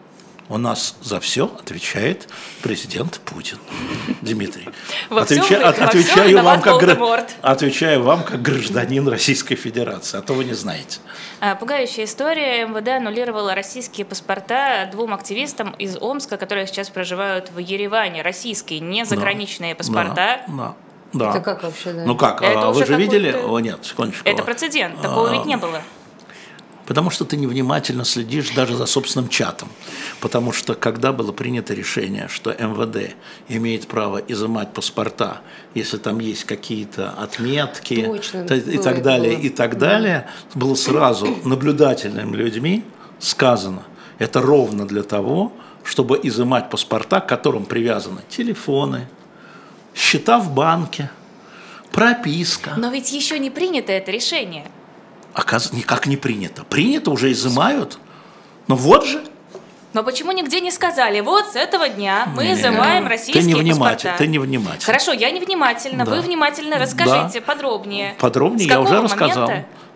B: У нас за все отвечает президент Путин. Дмитрий.
A: Отвечаю,
B: от, отвечаю, вам как, отвечаю вам как гражданин Российской Федерации, а то вы не знаете.
A: Пугающая история. МВД аннулировала российские паспорта двум активистам из Омска, которые сейчас проживают в Ереване. Российские, не заграничные да, паспорта.
B: Да, да. Да.
C: Это как вообще? Да?
B: Ну как,
A: это
B: вы же видели? О, нет, секундочку.
A: Это прецедент, такого а, ведь не было.
B: Потому что ты невнимательно следишь даже за собственным чатом. Потому что когда было принято решение, что МВД имеет право изымать паспорта, если там есть какие-то отметки Точно, и, было, так далее, было. и так далее, было сразу наблюдательными людьми сказано, это ровно для того, чтобы изымать паспорта, к которым привязаны телефоны, счета в банке, прописка.
A: Но ведь еще не принято это решение.
B: Оказывается, никак не принято. Принято, уже изымают. Но вот же.
A: Но почему нигде не сказали, вот с этого дня мы не, изымаем не, российские
B: ты не
A: паспорта?
B: Ты невнимательна.
A: Хорошо, я невнимательна. Да. Вы внимательно расскажите да. подробнее.
B: Подробнее
A: с
B: я уже
A: момента?
B: рассказал.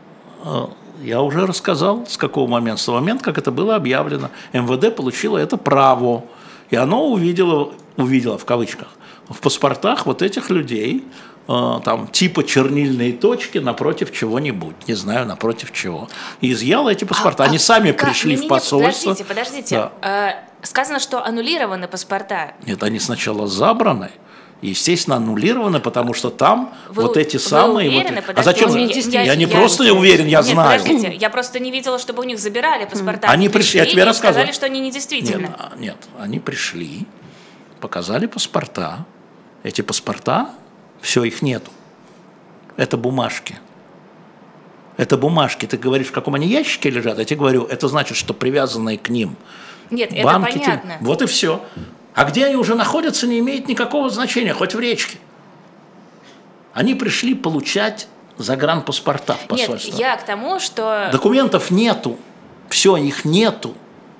B: Я уже рассказал, с какого момента. С того момента, как это было объявлено. МВД получило это право. И оно увидело, увидело в кавычках, в паспортах вот этих людей, там типа чернильные точки напротив чего-нибудь, не знаю, напротив чего. И изъяла эти паспорта. А, Они а, сами как? пришли не, не, в посольство.
A: Подождите, подождите. Да. Э, сказано, что аннулированы паспорта.
B: Нет, они сначала забраны, естественно, аннулированы, потому что там
A: вы,
B: вот эти
A: вы
B: самые...
A: Уверены?
B: Вот, а зачем?
A: Я,
B: я,
A: я
B: не
A: я,
B: просто
A: я,
B: уверен, я
A: нет,
B: знаю.
A: Подождите, я просто не видела, чтобы у них забирали паспорта.
B: Они, они пришли, я тебе рассказывал.
A: Сказали, что они недействительны.
B: Нет, нет, они пришли, показали паспорта. Эти паспорта, все, их нету. Это бумажки. Это бумажки. Ты говоришь, в каком они ящике лежат, я тебе говорю, это значит, что привязанные к ним
A: Нет,
B: банки,
A: это понятно.
B: Те... Вот и все. А где они уже находятся, не имеет никакого значения, хоть в речке. Они пришли получать загранпаспорта в посольство.
A: Нет, я к тому, что...
B: Документов нету. Все, их нету.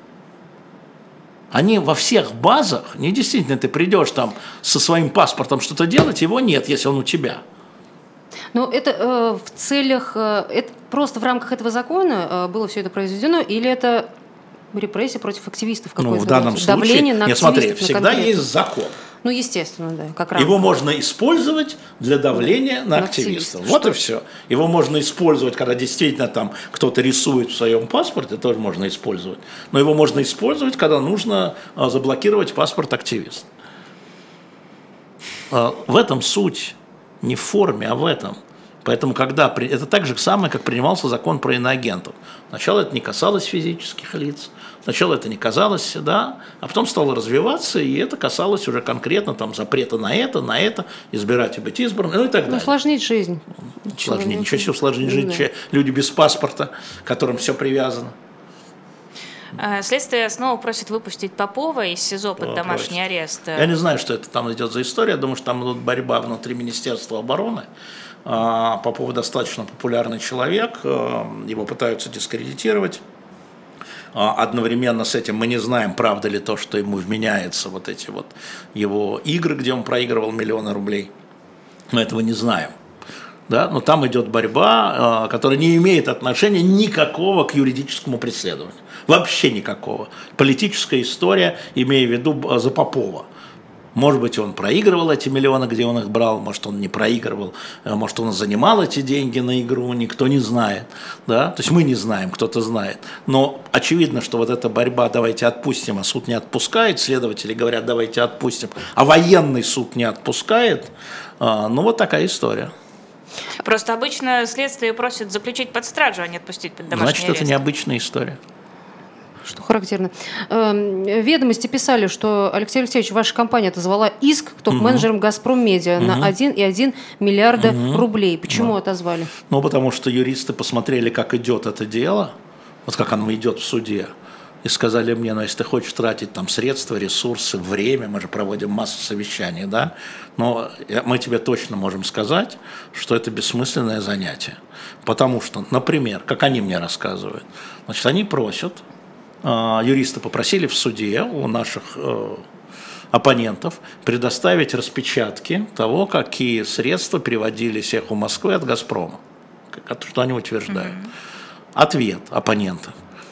B: Они во всех базах, не действительно, ты придешь там со своим паспортом что-то делать, его нет, если он у тебя.
C: Но это э, в целях, э, это просто в рамках этого закона э, было все это произведено, или это репрессия против активистов какое-то?
B: Ну, в данном случае,
C: давление на
B: нет, смотри, всегда есть закон.
C: Ну, естественно, да, как
B: Его можно использовать для давления на, на активистов. активистов. Вот и все. Его можно использовать, когда действительно там кто-то рисует в своем паспорте, тоже можно использовать. Но его можно использовать, когда нужно заблокировать паспорт активиста. В этом суть. Не в форме, а в этом. Поэтому, когда... Это так же самое, как принимался закон про иноагентов. Сначала это не касалось физических лиц, сначала это не касалось, да, а потом стало развиваться, и это касалось уже конкретно там, запрета на это, на это, избирать и быть избранным, ну и так далее.
C: Усложнить жизнь.
B: Усложнить, ничего себе усложнить жизнь. Да. Люди без паспорта, к которым все привязано.
A: Следствие снова просит выпустить Попова из СИЗО под домашний просит. арест.
B: Я не знаю, что это там идет за история. Я думаю, что там идет борьба внутри Министерства обороны. Попов достаточно популярный человек. Его пытаются дискредитировать. Одновременно с этим мы не знаем, правда ли то, что ему вменяется вот эти вот его игры, где он проигрывал миллионы рублей. Мы этого не знаем. Да? Но там идет борьба, которая не имеет отношения никакого к юридическому преследованию. Вообще никакого. Политическая история, имея в виду за Попова. Может быть, он проигрывал эти миллионы, где он их брал, может, он не проигрывал, может, он занимал эти деньги на игру, никто не знает. Да? То есть мы не знаем, кто-то знает. Но очевидно, что вот эта борьба «давайте отпустим», а суд не отпускает, следователи говорят «давайте отпустим», а военный суд не отпускает. Ну, вот такая история.
A: Просто обычно следствие просит заключить под стражу, а не отпустить под домашний
B: Значит,
A: арест.
B: это необычная история.
C: Что характерно. Ведомости писали, что Алексей Алексеевич, ваша компания отозвала иск к топ-менеджерам угу. «Газпром Медиа» угу. на один и один миллиарда угу. рублей. Почему да. отозвали?
B: Ну, потому что юристы посмотрели, как идет это дело, вот как оно идет в суде, и сказали мне, ну, если ты хочешь тратить там средства, ресурсы, время, мы же проводим массу совещаний, да, но мы тебе точно можем сказать, что это бессмысленное занятие. Потому что, например, как они мне рассказывают, значит, они просят, юристы попросили в суде у наших э, оппонентов предоставить распечатки того, какие средства переводились эху Москвы от «Газпрома», что они утверждают. Mm-hmm. Ответ оппонента.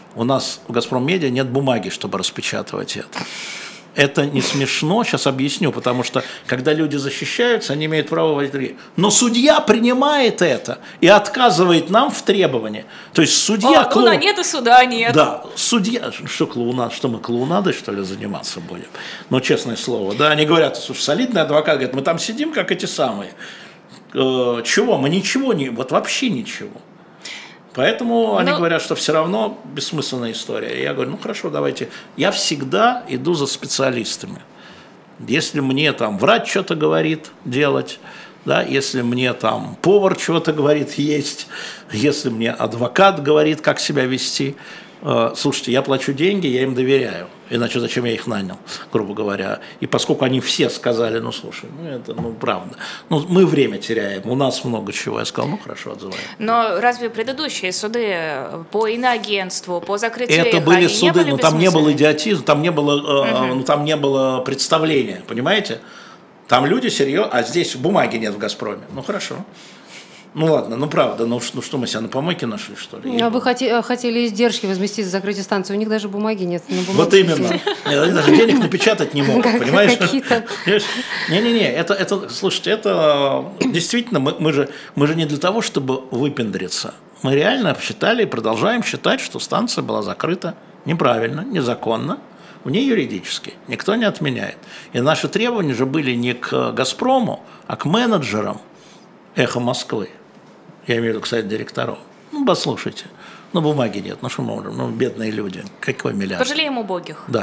B: у нас в «Газпром Медиа» нет бумаги, чтобы распечатывать это. Это не смешно, сейчас объясню, потому что когда люди защищаются, они имеют право войти. Но судья принимает это и отказывает нам в требовании. То есть судья...
A: А, клоун... клоуна нет и суда нет.
B: Да, судья... Что клоуна? Что мы клоунадой, что ли, заниматься будем? Ну, честное слово. Да, они говорят, слушай, солидный адвокат, говорит, мы там сидим, как эти самые. Э, чего? Мы ничего не... Вот вообще ничего. Поэтому они Но... говорят, что все равно бессмысленная история. Я говорю, ну хорошо, давайте. Я всегда иду за специалистами. Если мне там врач что-то говорит делать, да, если мне там повар чего-то говорит есть, если мне адвокат говорит, как себя вести, э, слушайте, я плачу деньги, я им доверяю. Иначе зачем я их нанял, грубо говоря. И поскольку они все сказали, ну слушай, ну это ну правда, ну мы время теряем, у нас много чего. Я сказал, ну хорошо, отзываем.
A: Но разве предыдущие суды по иноагентству, по закрытию
B: это
A: их,
B: были
A: они
B: суды,
A: не были
B: но там не было идиотизма, там не было, угу. ну, там не было представления, понимаете? Там люди серьезно, а здесь бумаги нет в «Газпроме». Ну хорошо. Ну ладно, ну правда, ну что, ну что мы себя на помойке нашли, что ли?
C: А вы хоте, хотели издержки возместить за закрытие станции, у них даже бумаги нет.
B: Вот именно. Нет, они даже денег напечатать не могут, понимаешь? Не-не-не, это, это, слушайте, это действительно, мы, мы, же, мы же не для того, чтобы выпендриться. Мы реально считали и продолжаем считать, что станция была закрыта неправильно, незаконно, вне юридически. Никто не отменяет. И наши требования же были не к «Газпрому», а к менеджерам «Эхо Москвы». Я имею в виду, кстати, директоров. Ну, послушайте. Ну, бумаги нет. Ну, что мы можем? Ну, бедные люди. Какой миллиард?
A: Пожалеем убогих.
B: Да.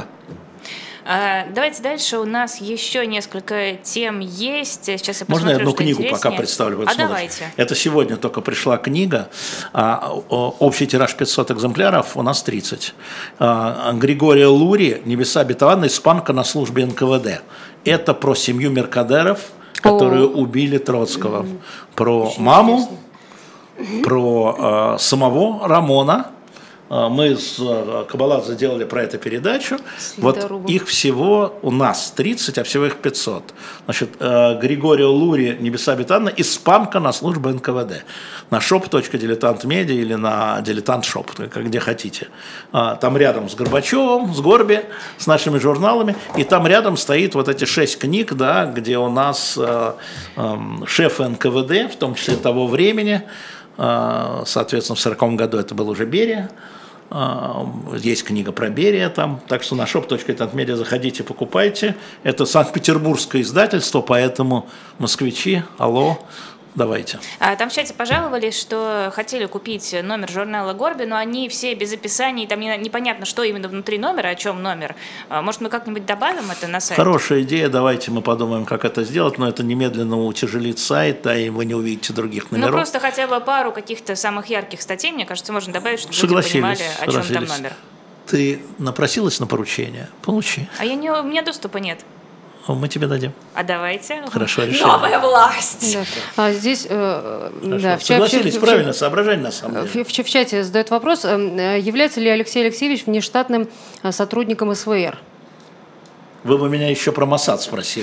A: А, давайте дальше. У нас еще несколько тем есть. Сейчас я посмотрю,
B: Можно я одну
A: что
B: книгу
A: интереснее.
B: пока представлю? Вот
A: а
B: смотрите.
A: давайте.
B: Это сегодня только пришла книга. А, общий тираж пятьсот экземпляров, у нас тридцать. А, Григория Лури «Небеса обетованные. Испанка на службе эн ка вэ дэ». Это про семью Меркадеров, которые О. убили Троцкого. Mm-hmm. Про Очень маму, mm-hmm. про э, самого Рамона. Э, мы с э, Кабаладзе делали про это передачу. Вот их всего у нас тридцать, а всего их пятьсот. Значит, э, Григорио Лури «Небеса обетованные. Испанка на службе эн ка вэ дэ». На шоп точка дилетант медиа или на дилетант шоп, где хотите. Там рядом с Горбачевым, с Горби, с нашими журналами. И там рядом стоит вот эти шесть книг, да, где у нас э, э, шефы эн ка вэ дэ, в том числе того времени. Э, соответственно, в сороковом году это был уже Берия. Э, есть книга про Берия там. Так что на шоп точка дилетант медиа заходите, покупайте. Это Санкт-Петербургское издательство, поэтому москвичи, алло. Давайте.
A: Там в чате пожаловались, что хотели купить номер журнала «Горби», но они все без описаний, там непонятно, что именно внутри номера, о чем номер. Может, мы как-нибудь добавим это на сайт?
B: Хорошая идея, давайте мы подумаем, как это сделать, но это немедленно утяжелит сайт, да, и вы не увидите других номеров.
A: Ну, просто хотя бы пару каких-то самых ярких статей, мне кажется, можно добавить, чтобы люди понимали, о чем там номер.
B: Ты напросилась на поручение? Получи.
A: А я не, у меня доступа нет.
B: Мы тебе дадим.
A: А давайте.
B: Хорошо, решили.
A: Новая власть.
C: Да. А здесь, э, да, в
B: согласились,
C: в,
B: правильно, соображение на самом деле.
C: В, в, в чате задают вопрос, является ли Алексей Алексеевич внештатным сотрудником эс вэ эр?
B: Вы бы меня еще про Моссад спросили.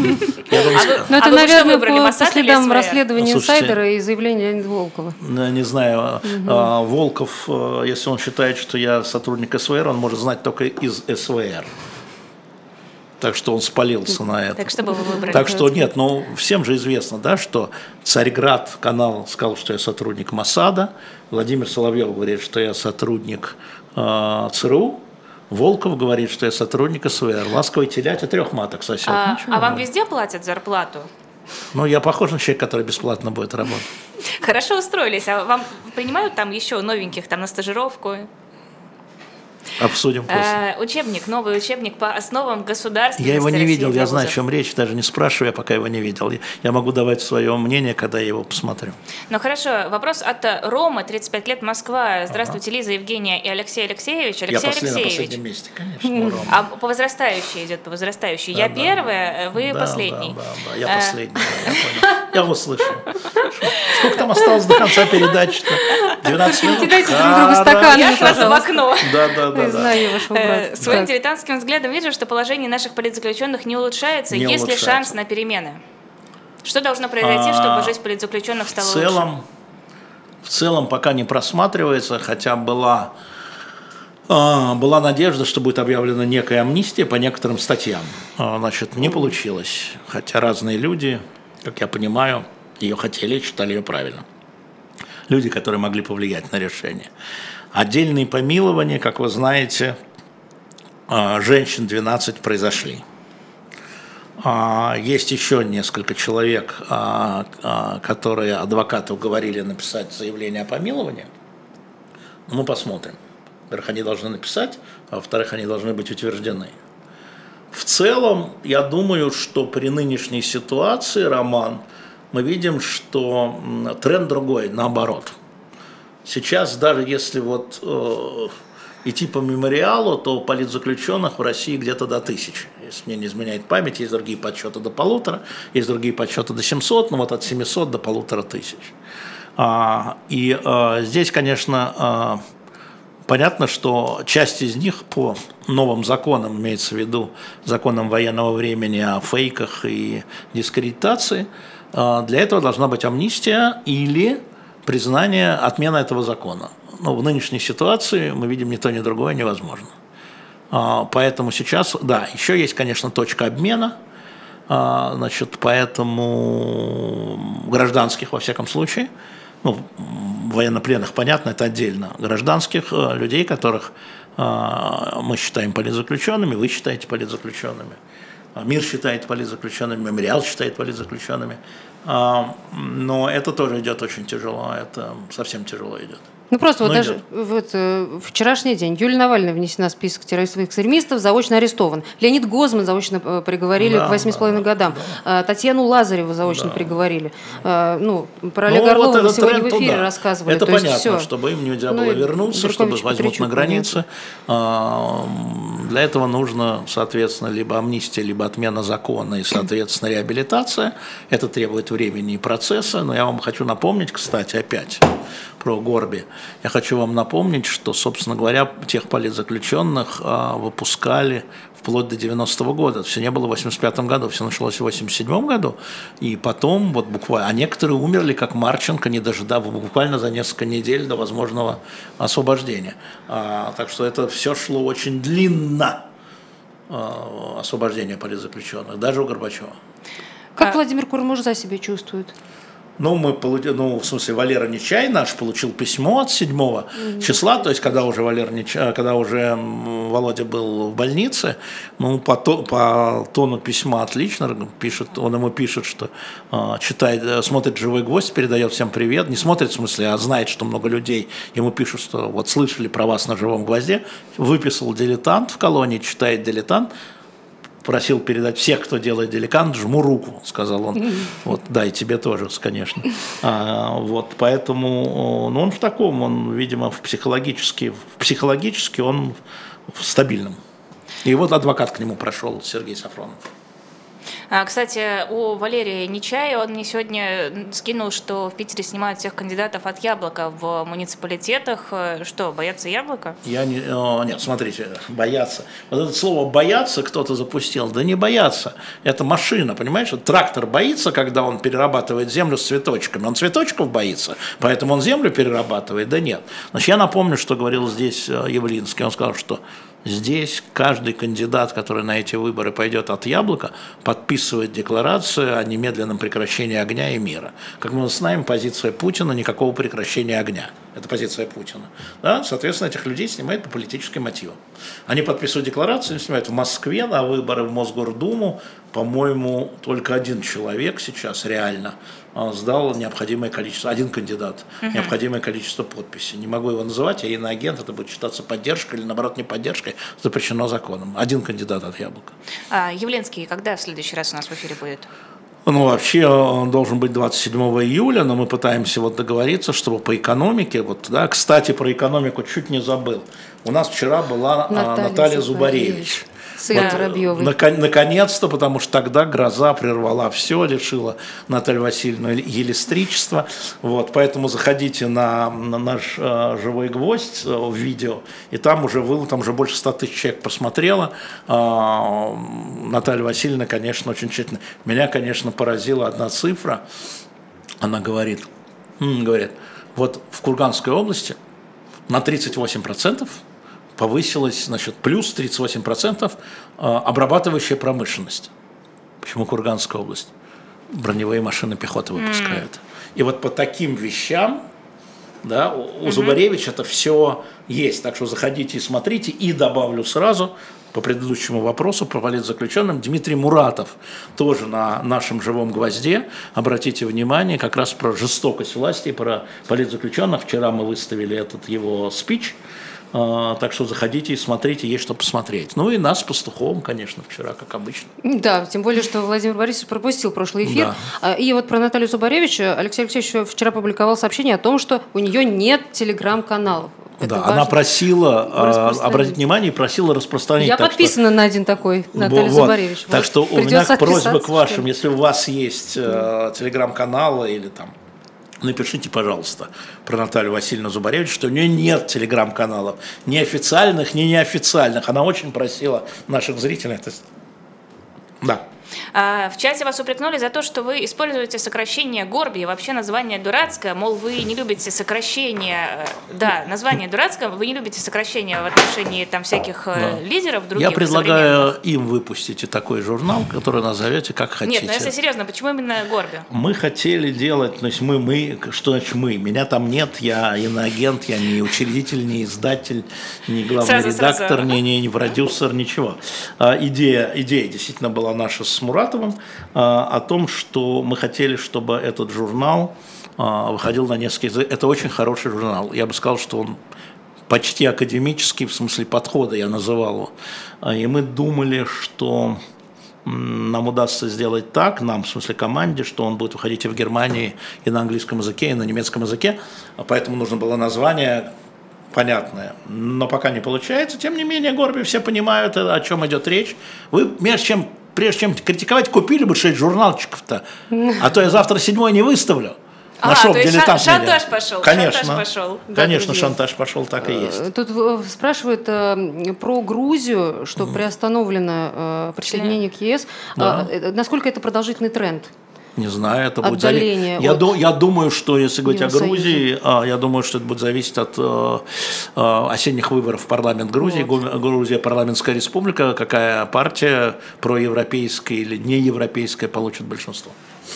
C: Ну, это, наверное, по следам расследования инсайдера и заявления Леонида Волкова.
B: Не знаю. Волков, если он считает, что я сотрудник эс вэ эр, он может знать только из эс вэ эр. Так что он спалился на это.
A: Так что бы вы выбрали?
B: Так что нет, ну всем же известно, да, что Царьград канал сказал, что я сотрудник Моссада, Владимир Соловьев говорит, что я сотрудник э, ЦРУ, Волков говорит, что я сотрудник эс вэ эр. Ласковый телятя трех маток сосет.
A: А, а вам везде платят зарплату?
B: Ну, я похож на человека, который бесплатно будет работать.
A: Хорошо устроились. А вам принимают там еще новеньких там на стажировку?
B: Обсудим после.
A: Э, учебник, новый учебник по основам государственности.
B: Я его не видел, я знаю, о
A: вузов.
B: чем речь, даже не спрашиваю, я пока его не видел. Я могу давать свое мнение, когда я его посмотрю.
A: Ну хорошо, вопрос от Ромы, тридцать пять лет, Москва. Здравствуйте, ага. Лиза, Евгения и Алексей Алексеевич. Алексей
B: я
A: Алексеевич.
B: на последнем месте, конечно. Рома.
A: А по возрастающей идет, по возрастающей. Да, я да, первая, вы
B: да,
A: последний.
B: Да, да, да, я последний, я понял. Я услышал. Сколько там осталось до конца передачи-то? двенадцать минут?
C: Кидайте друг другу стаканы.
A: Я сразу в окно.
B: Да, да, да.
C: Знаю вашего брата.
A: Своим дилетантским взглядом вижу, что положение наших политзаключенных не улучшается,
B: не
A: есть
B: улучшается.
A: ли шанс на перемены? Что должно произойти, а, чтобы жизнь политзаключенных стала
B: в целом,
A: лучше?
B: В целом пока не просматривается, хотя была была надежда, что будет объявлена некая амнистия по некоторым статьям. Значит, не получилось, хотя разные люди, как я понимаю, ее хотели и читали ее правильно. Люди, которые могли повлиять на решение. Отдельные помилования, как вы знаете, женщин двенадцать произошли. Есть еще несколько человек, которые адвокаты уговорили написать заявление о помиловании. Мы посмотрим. Во-первых, они должны написать, а во-вторых, они должны быть утверждены. В целом, я думаю, что при нынешней ситуации, Роман, мы видим, что тренд другой, наоборот. Сейчас даже если вот э, идти по мемориалу, то политзаключенных в России где-то до тысячи. Если мне не изменяет память, есть другие подсчеты до полутора, есть другие подсчеты до семисот, но вот от семисот до полутора тысяч. А, и а, здесь, конечно, а, понятно, что часть из них по новым законам, имеется в виду законам военного времени о фейках и дискредитации, а, для этого должна быть амнистия или признание, отмена этого закона. Но в нынешней ситуации мы видим ни то, ни другое невозможно. А, поэтому сейчас, да, еще есть, конечно, точка обмена, а, значит, поэтому гражданских, во всяком случае, ну, военнопленных, понятно, это отдельно, гражданских людей, которых а, мы считаем политзаключенными, вы считаете политзаключенными, мир считает политзаключенными, мемориал считает политзаключенными, а, но это тоже идет очень тяжело, это совсем тяжело идет.
C: Ну просто вот даже вот, э, вчерашний день Юлия Навальная внесена в список террористов и экстремистов, заочно арестован. Леонид Гозман заочно э, приговорили да, к восьми с половиной да, годам. Да. Э, Татьяну Лазареву заочно да. приговорили. Э, ну, про Олега ну, Орлова вот мы сегодня в эфире туда. рассказывали.
B: Это
C: То
B: понятно,
C: есть, все.
B: чтобы им нельзя ну, было вернуться, чтобы возьмут на границе. А, для этого нужно, соответственно, либо амнистия, либо отмена закона и, соответственно, реабилитация. Это требует времени и процесса. Но я вам хочу напомнить, кстати, опять про Горби. Я хочу вам напомнить, что, собственно говоря, тех политзаключенных а, выпускали вплоть до девяностого года. Это все не было в восемьдесят пятом году, все началось в восемьдесят седьмом году. И потом, вот буквально, а некоторые умерли, как Марченко, не дожидав буквально за несколько недель до возможного освобождения. А, так что это все шло очень длинно, а, освобождение политзаключенных, даже у Горбачева.
C: Как а... Владимир Курмурза себя чувствует?
B: Ну, мы получили, ну, в смысле, Валера Нечай наш получил письмо от седьмого mm-hmm. числа, то есть, когда уже Валера Нечай, когда уже Володя был в больнице, ну, по, то, по тону письма отлично пишет, он ему пишет, что э, читает, смотрит «Живой гвоздь», передает всем привет, не смотрит, в смысле, а знает, что много людей ему пишут, что вот слышали про вас на «Живом гвозде», выписал «Дилетант» в колонии, читает «Дилетант», просил передать всех, кто делает «Дилетант», жму руку, сказал он. Вот, да, и тебе тоже, конечно. А, вот, поэтому, ну, он в таком, он, видимо, в психологически, в психологически он в стабильном. И вот адвокат к нему прошел, Сергей Сафронов.
A: Кстати, у Валерия Нечая, он мне сегодня скинул, что в Питере снимают всех кандидатов от Яблока в муниципалитетах. Что, боятся Яблока?
B: Я не, нет, смотрите, боятся. Вот это слово «бояться» кто-то запустил. Да не боятся. Это машина, понимаешь? Трактор боится, когда он перерабатывает землю с цветочками. Он цветочков боится, поэтому он землю перерабатывает. Да нет. Значит, я напомню, что говорил здесь Явлинский. Он сказал, что здесь каждый кандидат, который на эти выборы пойдет от Яблока, подписывает декларацию о немедленном прекращении огня и мира. Как мы знаем, позиция Путина – никакого прекращения огня. Это позиция Путина. Да? Соответственно, этих людей снимают по политическим мотивам. Они подписывают декларацию, снимают в Москве на выборы в Мосгордуму. По-моему, только один человек сейчас реально сдал необходимое количество, один кандидат, uh-huh. необходимое количество подписей. Не могу его называть, а иноагент, это будет считаться поддержкой или, наоборот, не поддержкой, запрещено законом. Один кандидат от Яблока.
A: А Явлинский когда в следующий раз у нас в эфире будет?
B: Ну, вообще он должен быть двадцать седьмого июля, но мы пытаемся вот договориться, чтобы по экономике, вот, да, кстати, про экономику чуть не забыл. У нас вчера была Наталья, Наталья Зубаревич. Вот, наконец-то, потому что тогда гроза прервала все, лишила Наталью Васильевну елистричества. Вот, поэтому заходите на, на наш э, «Живой гвоздь» э, в видео, и там уже было, там уже больше ста тысяч человек посмотрело. Э, Наталья Васильевна, конечно, очень тщательно. Меня, конечно, поразила одна цифра. Она говорит, м, говорит, вот в Курганской области на тридцать восемь процентов повысилась, значит, плюс тридцать восемь процентов обрабатывающая промышленность. Почему Курганская область? Броневые машины пехоты выпускают. Mm. И вот по таким вещам, да, у mm-hmm. Зубаревича это все есть. Так что заходите и смотрите. И добавлю сразу по предыдущему вопросу про политзаключенным Дмитрий Муратов тоже на нашем живом гвозде. Обратите внимание, как раз про жестокость власти, про политзаключенных. Вчера мы выставили этот его спич. Так что заходите и смотрите, есть что посмотреть. Ну и нас с Пастуховым, конечно, вчера, как обычно.
C: Да, тем более, что Владимир Борисович пропустил прошлый эфир. Да. И вот про Наталью Зубаревич Алексей Алексеевич вчера публиковал сообщение о том, что у нее нет телеграм-каналов. Это
B: да,
C: важно.
B: Она просила обратить внимание и просила распространить.
C: Я подписана что... на один такой, Наталья вот. Зубаревич.
B: Так вот. Что у меня просьба к вашим, если у вас есть э, телеграм-каналы или там, напишите, пожалуйста, про Наталью Васильевну Зубаревич, что у нее нет телеграм-каналов, ни официальных, ни неофициальных. Она очень просила наших зрителей это... Да.
A: А в чате вас упрекнули за то, что вы используете сокращение Горби, вообще название дурацкое, мол, вы не любите сокращение, да, название дурацкое, вы не любите сокращение в отношении там всяких да. лидеров других.
B: Я предлагаю им выпустить такой журнал, который назовете как хотите.
A: Нет, но если серьезно, почему именно Горби?
B: Мы хотели делать, то есть мы, мы, что значит мы? Меня там нет, я иноагент, я не учредитель, не издатель, не главный сразу, редактор, сразу. Не, не, не продюсер, ничего. А, идея, идея действительно была наша с Муратовым а, о том, что мы хотели, чтобы этот журнал а, выходил на несколько языков. Это очень хороший журнал. Я бы сказал, что он почти академический, в смысле подхода, я называл его. А, и мы думали, что нам удастся сделать так, нам, в смысле команде, что он будет выходить и в Германии, и на английском языке, и на немецком языке. Поэтому нужно было название понятное, но пока не получается. Тем не менее, Горби все понимают, о чем идет речь. Вы, между чем прежде чем критиковать, купили бы шесть журналчиков-то, а то я завтра седьмой не выставлю.
A: Нашел а, дилетант шан- шантаж пошел.
B: Конечно,
A: шантаж пошел.
B: Конечно, да, шантаж пошел, так и есть.
C: Тут спрашивают э, про Грузию, что mm. приостановлено э, присоединение к ЕС. Да. Э, насколько это продолжительный тренд?
B: Не знаю, это будет зависеть. Я, до, я думаю, что если говорить о Грузии, а, я думаю, что это будет зависеть от а, а, осенних выборов в парламент Грузии. Вот. Грузия парламентская республика, какая партия проевропейская или неевропейская получит большинство.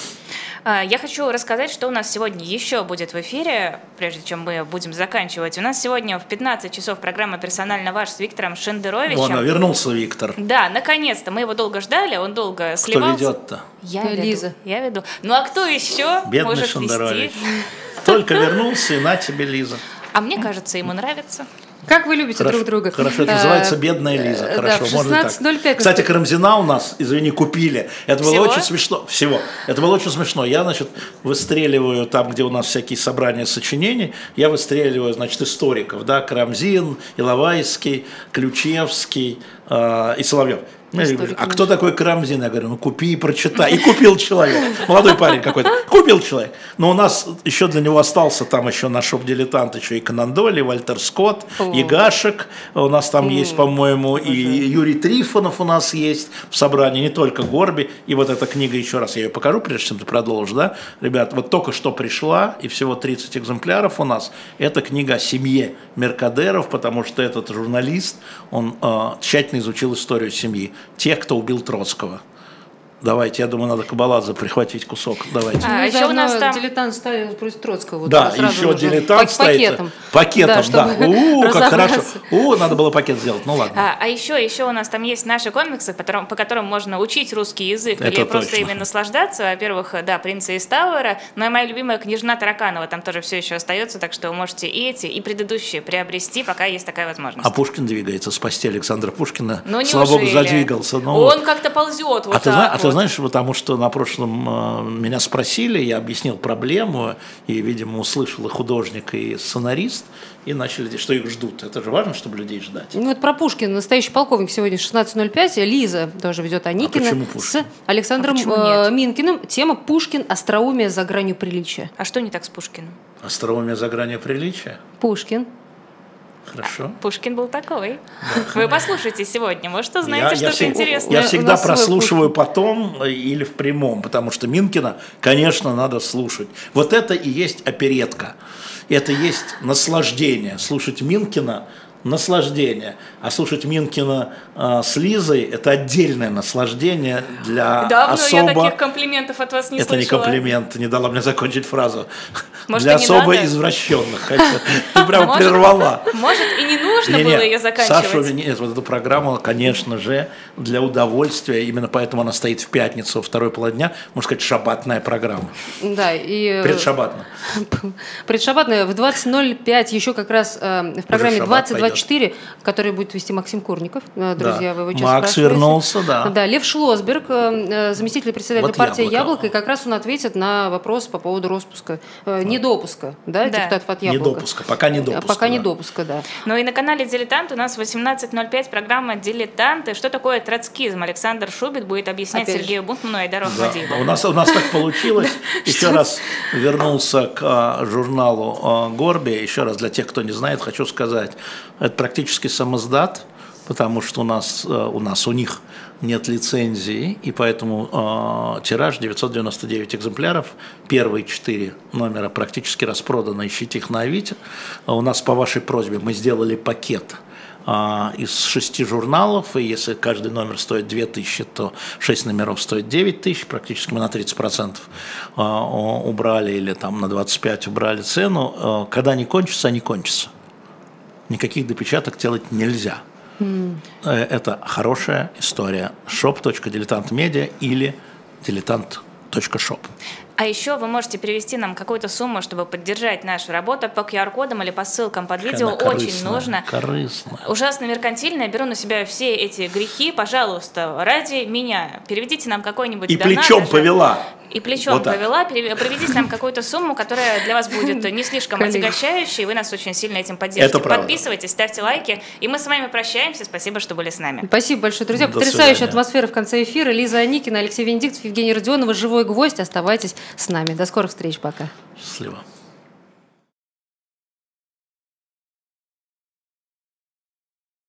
A: Я хочу рассказать, что у нас сегодня еще будет в эфире, прежде чем мы будем заканчивать. У нас сегодня в пятнадцать часов программа «Персонально ваш» с Виктором Шендеровичем.
B: Вон, вернулся Виктор.
A: Да, наконец-то. Мы его долго ждали, он долго сливался.
B: Кто ведет-то?
A: Я веду. Лиза. Я веду. Ну а кто еще
B: Бедный
A: может
B: Шендерович.
A: вести?
B: Только вернулся, и на тебе, Лиза.
A: А мне кажется, ему нравится.
C: Как вы любите
B: хорошо,
C: друг друга.
B: Хорошо, это называется «Бедная Лиза». Хорошо, да, можно так. Кстати, Карамзина у нас, извини, купили. Это было Всего? очень смешно. Всего. Это было очень смешно. Я, значит, выстреливаю там, где у нас всякие собрания сочинений, я выстреливаю, значит, историков, да, Карамзин, Иловайский, Ключевский э, и Соловьев. Говорю, а кто такой Карамзин? Я говорю, ну купи и прочитай. И купил человек. Молодой парень какой-то. Купил человек. Но у нас еще для него остался там еще на шоп-дилетант еще и Конан Дойль, и Вальтер Скотт, и Гашек. У нас там есть, по-моему, и Юрий Трифонов у нас есть в собрании, не только Горби. И вот эта книга, еще раз я ее покажу, прежде чем ты продолжишь, да? Ребят, вот только что пришла, и всего тридцать экземпляров у нас. Это книга о семье Меркадеров, потому что этот журналист, он э, тщательно изучил историю семьи. Тех, кто убил Троцкого. Давайте, я думаю, надо Кабаладзе прихватить кусок. Давайте.
C: А, еще у нас там дилетант стоит против Троцкого. Вот
B: да, еще дилетант стоит. Пакетом. Пакетом, да. да. У, как хорошо. У, надо было пакет сделать. Ну ладно.
A: А, а еще, еще у нас там есть наши комиксы, по которым, по которым можно учить русский язык Это или точно. просто ими наслаждаться. Во-первых, да, «Принца из Тауэра». Но и моя любимая «Княжна Тараканова» там тоже все еще остается, так что вы можете и эти, и предыдущие приобрести, пока есть такая возможность.
B: А Пушкин двигается, спасти Александра Пушкина.
A: Ну,
B: слава богу, задвигался.
A: Ну, Он вот. как-то ползет вот
B: а
A: так
B: ты,
A: вот.
B: А ты знаешь, потому что на прошлом э, меня спросили, я объяснил проблему, и, видимо, услышал и художник, и сценарист, и начали, что их ждут. Это же важно, чтобы людей ждать.
C: Ну вот про Пушкина. Настоящий полковник сегодня в шестнадцать ноль пять. Лиза тоже ведет Аникина
B: а
C: с Александром а э, Минкиным. Тема «Пушкин. Остроумие за гранью приличия».
A: А что не так с Пушкиным?
B: Остроумие за гранью приличия?
C: Пушкин.
B: Хорошо.
A: А, Пушкин был такой. Да, Вы послушайте сегодня, может, узнаете что-то
B: всег...
A: интересное.
B: Я всегда прослушиваю потом или в прямом, потому что Минкина, конечно, надо слушать. Вот это и есть оперетка. Это есть наслаждение. Слушать Минкина наслаждение. А слушать Минкина э, с Лизой – это отдельное наслаждение для
A: Давно
B: особо…
A: я таких комплиментов от вас не
B: это
A: слышала.
B: Это не комплимент, не дала мне закончить фразу.
A: Может,
B: для особо
A: надо?
B: извращенных. Ты прямо прервала.
A: Может, и не нужно было ее заканчивать.
B: Саша, нет, вот эту программу, конечно же, для удовольствия. Именно поэтому она стоит в пятницу, во второй половине дня. Можно сказать, шаббатная программа.
C: Да, и…
B: Предшаббатная.
C: Предшаббатная. В двадцать ноль пять еще как раз в программе двадцать двадцать четыре, который будет вести Максим Курников. Друзья,
B: да.
C: вы его часто
B: Макс
C: спрашиваете.
B: вернулся, да.
C: Да, Лев Шлосберг, заместитель председателя
B: вот
C: партии
B: Яблоко.
C: «Яблоко», и как раз он ответит на вопрос по поводу распуска, э, недопуска, да, да, депутатов от «Яблока».
B: Недопуска, пока не допуска.
C: Пока
B: да.
C: не допуска, да.
A: Ну и на канале «Дилетант» у нас в восемнадцать ноль пять программа «Дилетанты». Что такое троцкизм? Александр Шубит будет объяснять
C: Опять
A: Сергею Бунтману и Айдару
B: да.
A: Ахмадиеву.
B: У нас, у нас так получилось. Еще раз вернулся к а, журналу а, «Горби». Еще раз для тех, кто не знает, хочу сказать, это практически самоздат, потому что у нас, у нас, у них нет лицензии, и поэтому э, тираж девятьсот девяносто девять экземпляров, первые четыре номера практически распроданы, ищите их на Авито. У нас по вашей просьбе мы сделали пакет э, из шести журналов, и если каждый номер стоит две тысячи, то шесть номеров стоит девять тысяч, практически мы на тридцать процентов э, убрали, или там на двадцать пять процентов убрали цену. Э, когда они кончатся, они кончатся. Никаких допечаток делать нельзя. Mm. Это хорошая история. шоп точка дилетант медиа или дилетант точка шоп.
A: А еще вы можете перевести нам какую-то сумму, чтобы поддержать нашу работу по ку ар кодам или по ссылкам под видео. Очень нужно.
B: Корыстная.
A: Ужасно меркантильно. Я беру на себя все эти грехи. Пожалуйста, ради меня переведите нам какой-нибудь
B: и
A: донат.
B: Плечом
A: даже.
B: повела.
A: И плечом вот повела. Проведите нам какую-то сумму, которая для вас будет не слишком отягощающей, и вы нас очень сильно этим поддержите. Подписывайтесь, ставьте лайки. И мы с вами прощаемся. Спасибо, что были с нами.
C: Спасибо большое, друзья. До Потрясающая свидания. Атмосфера в конце эфира. Лиза Аникина, Алексей Венедиктов, Евгений Родионов, Живой гвоздь. Оставайтесь с нами. До скорых встреч. Пока.
B: Счастливо.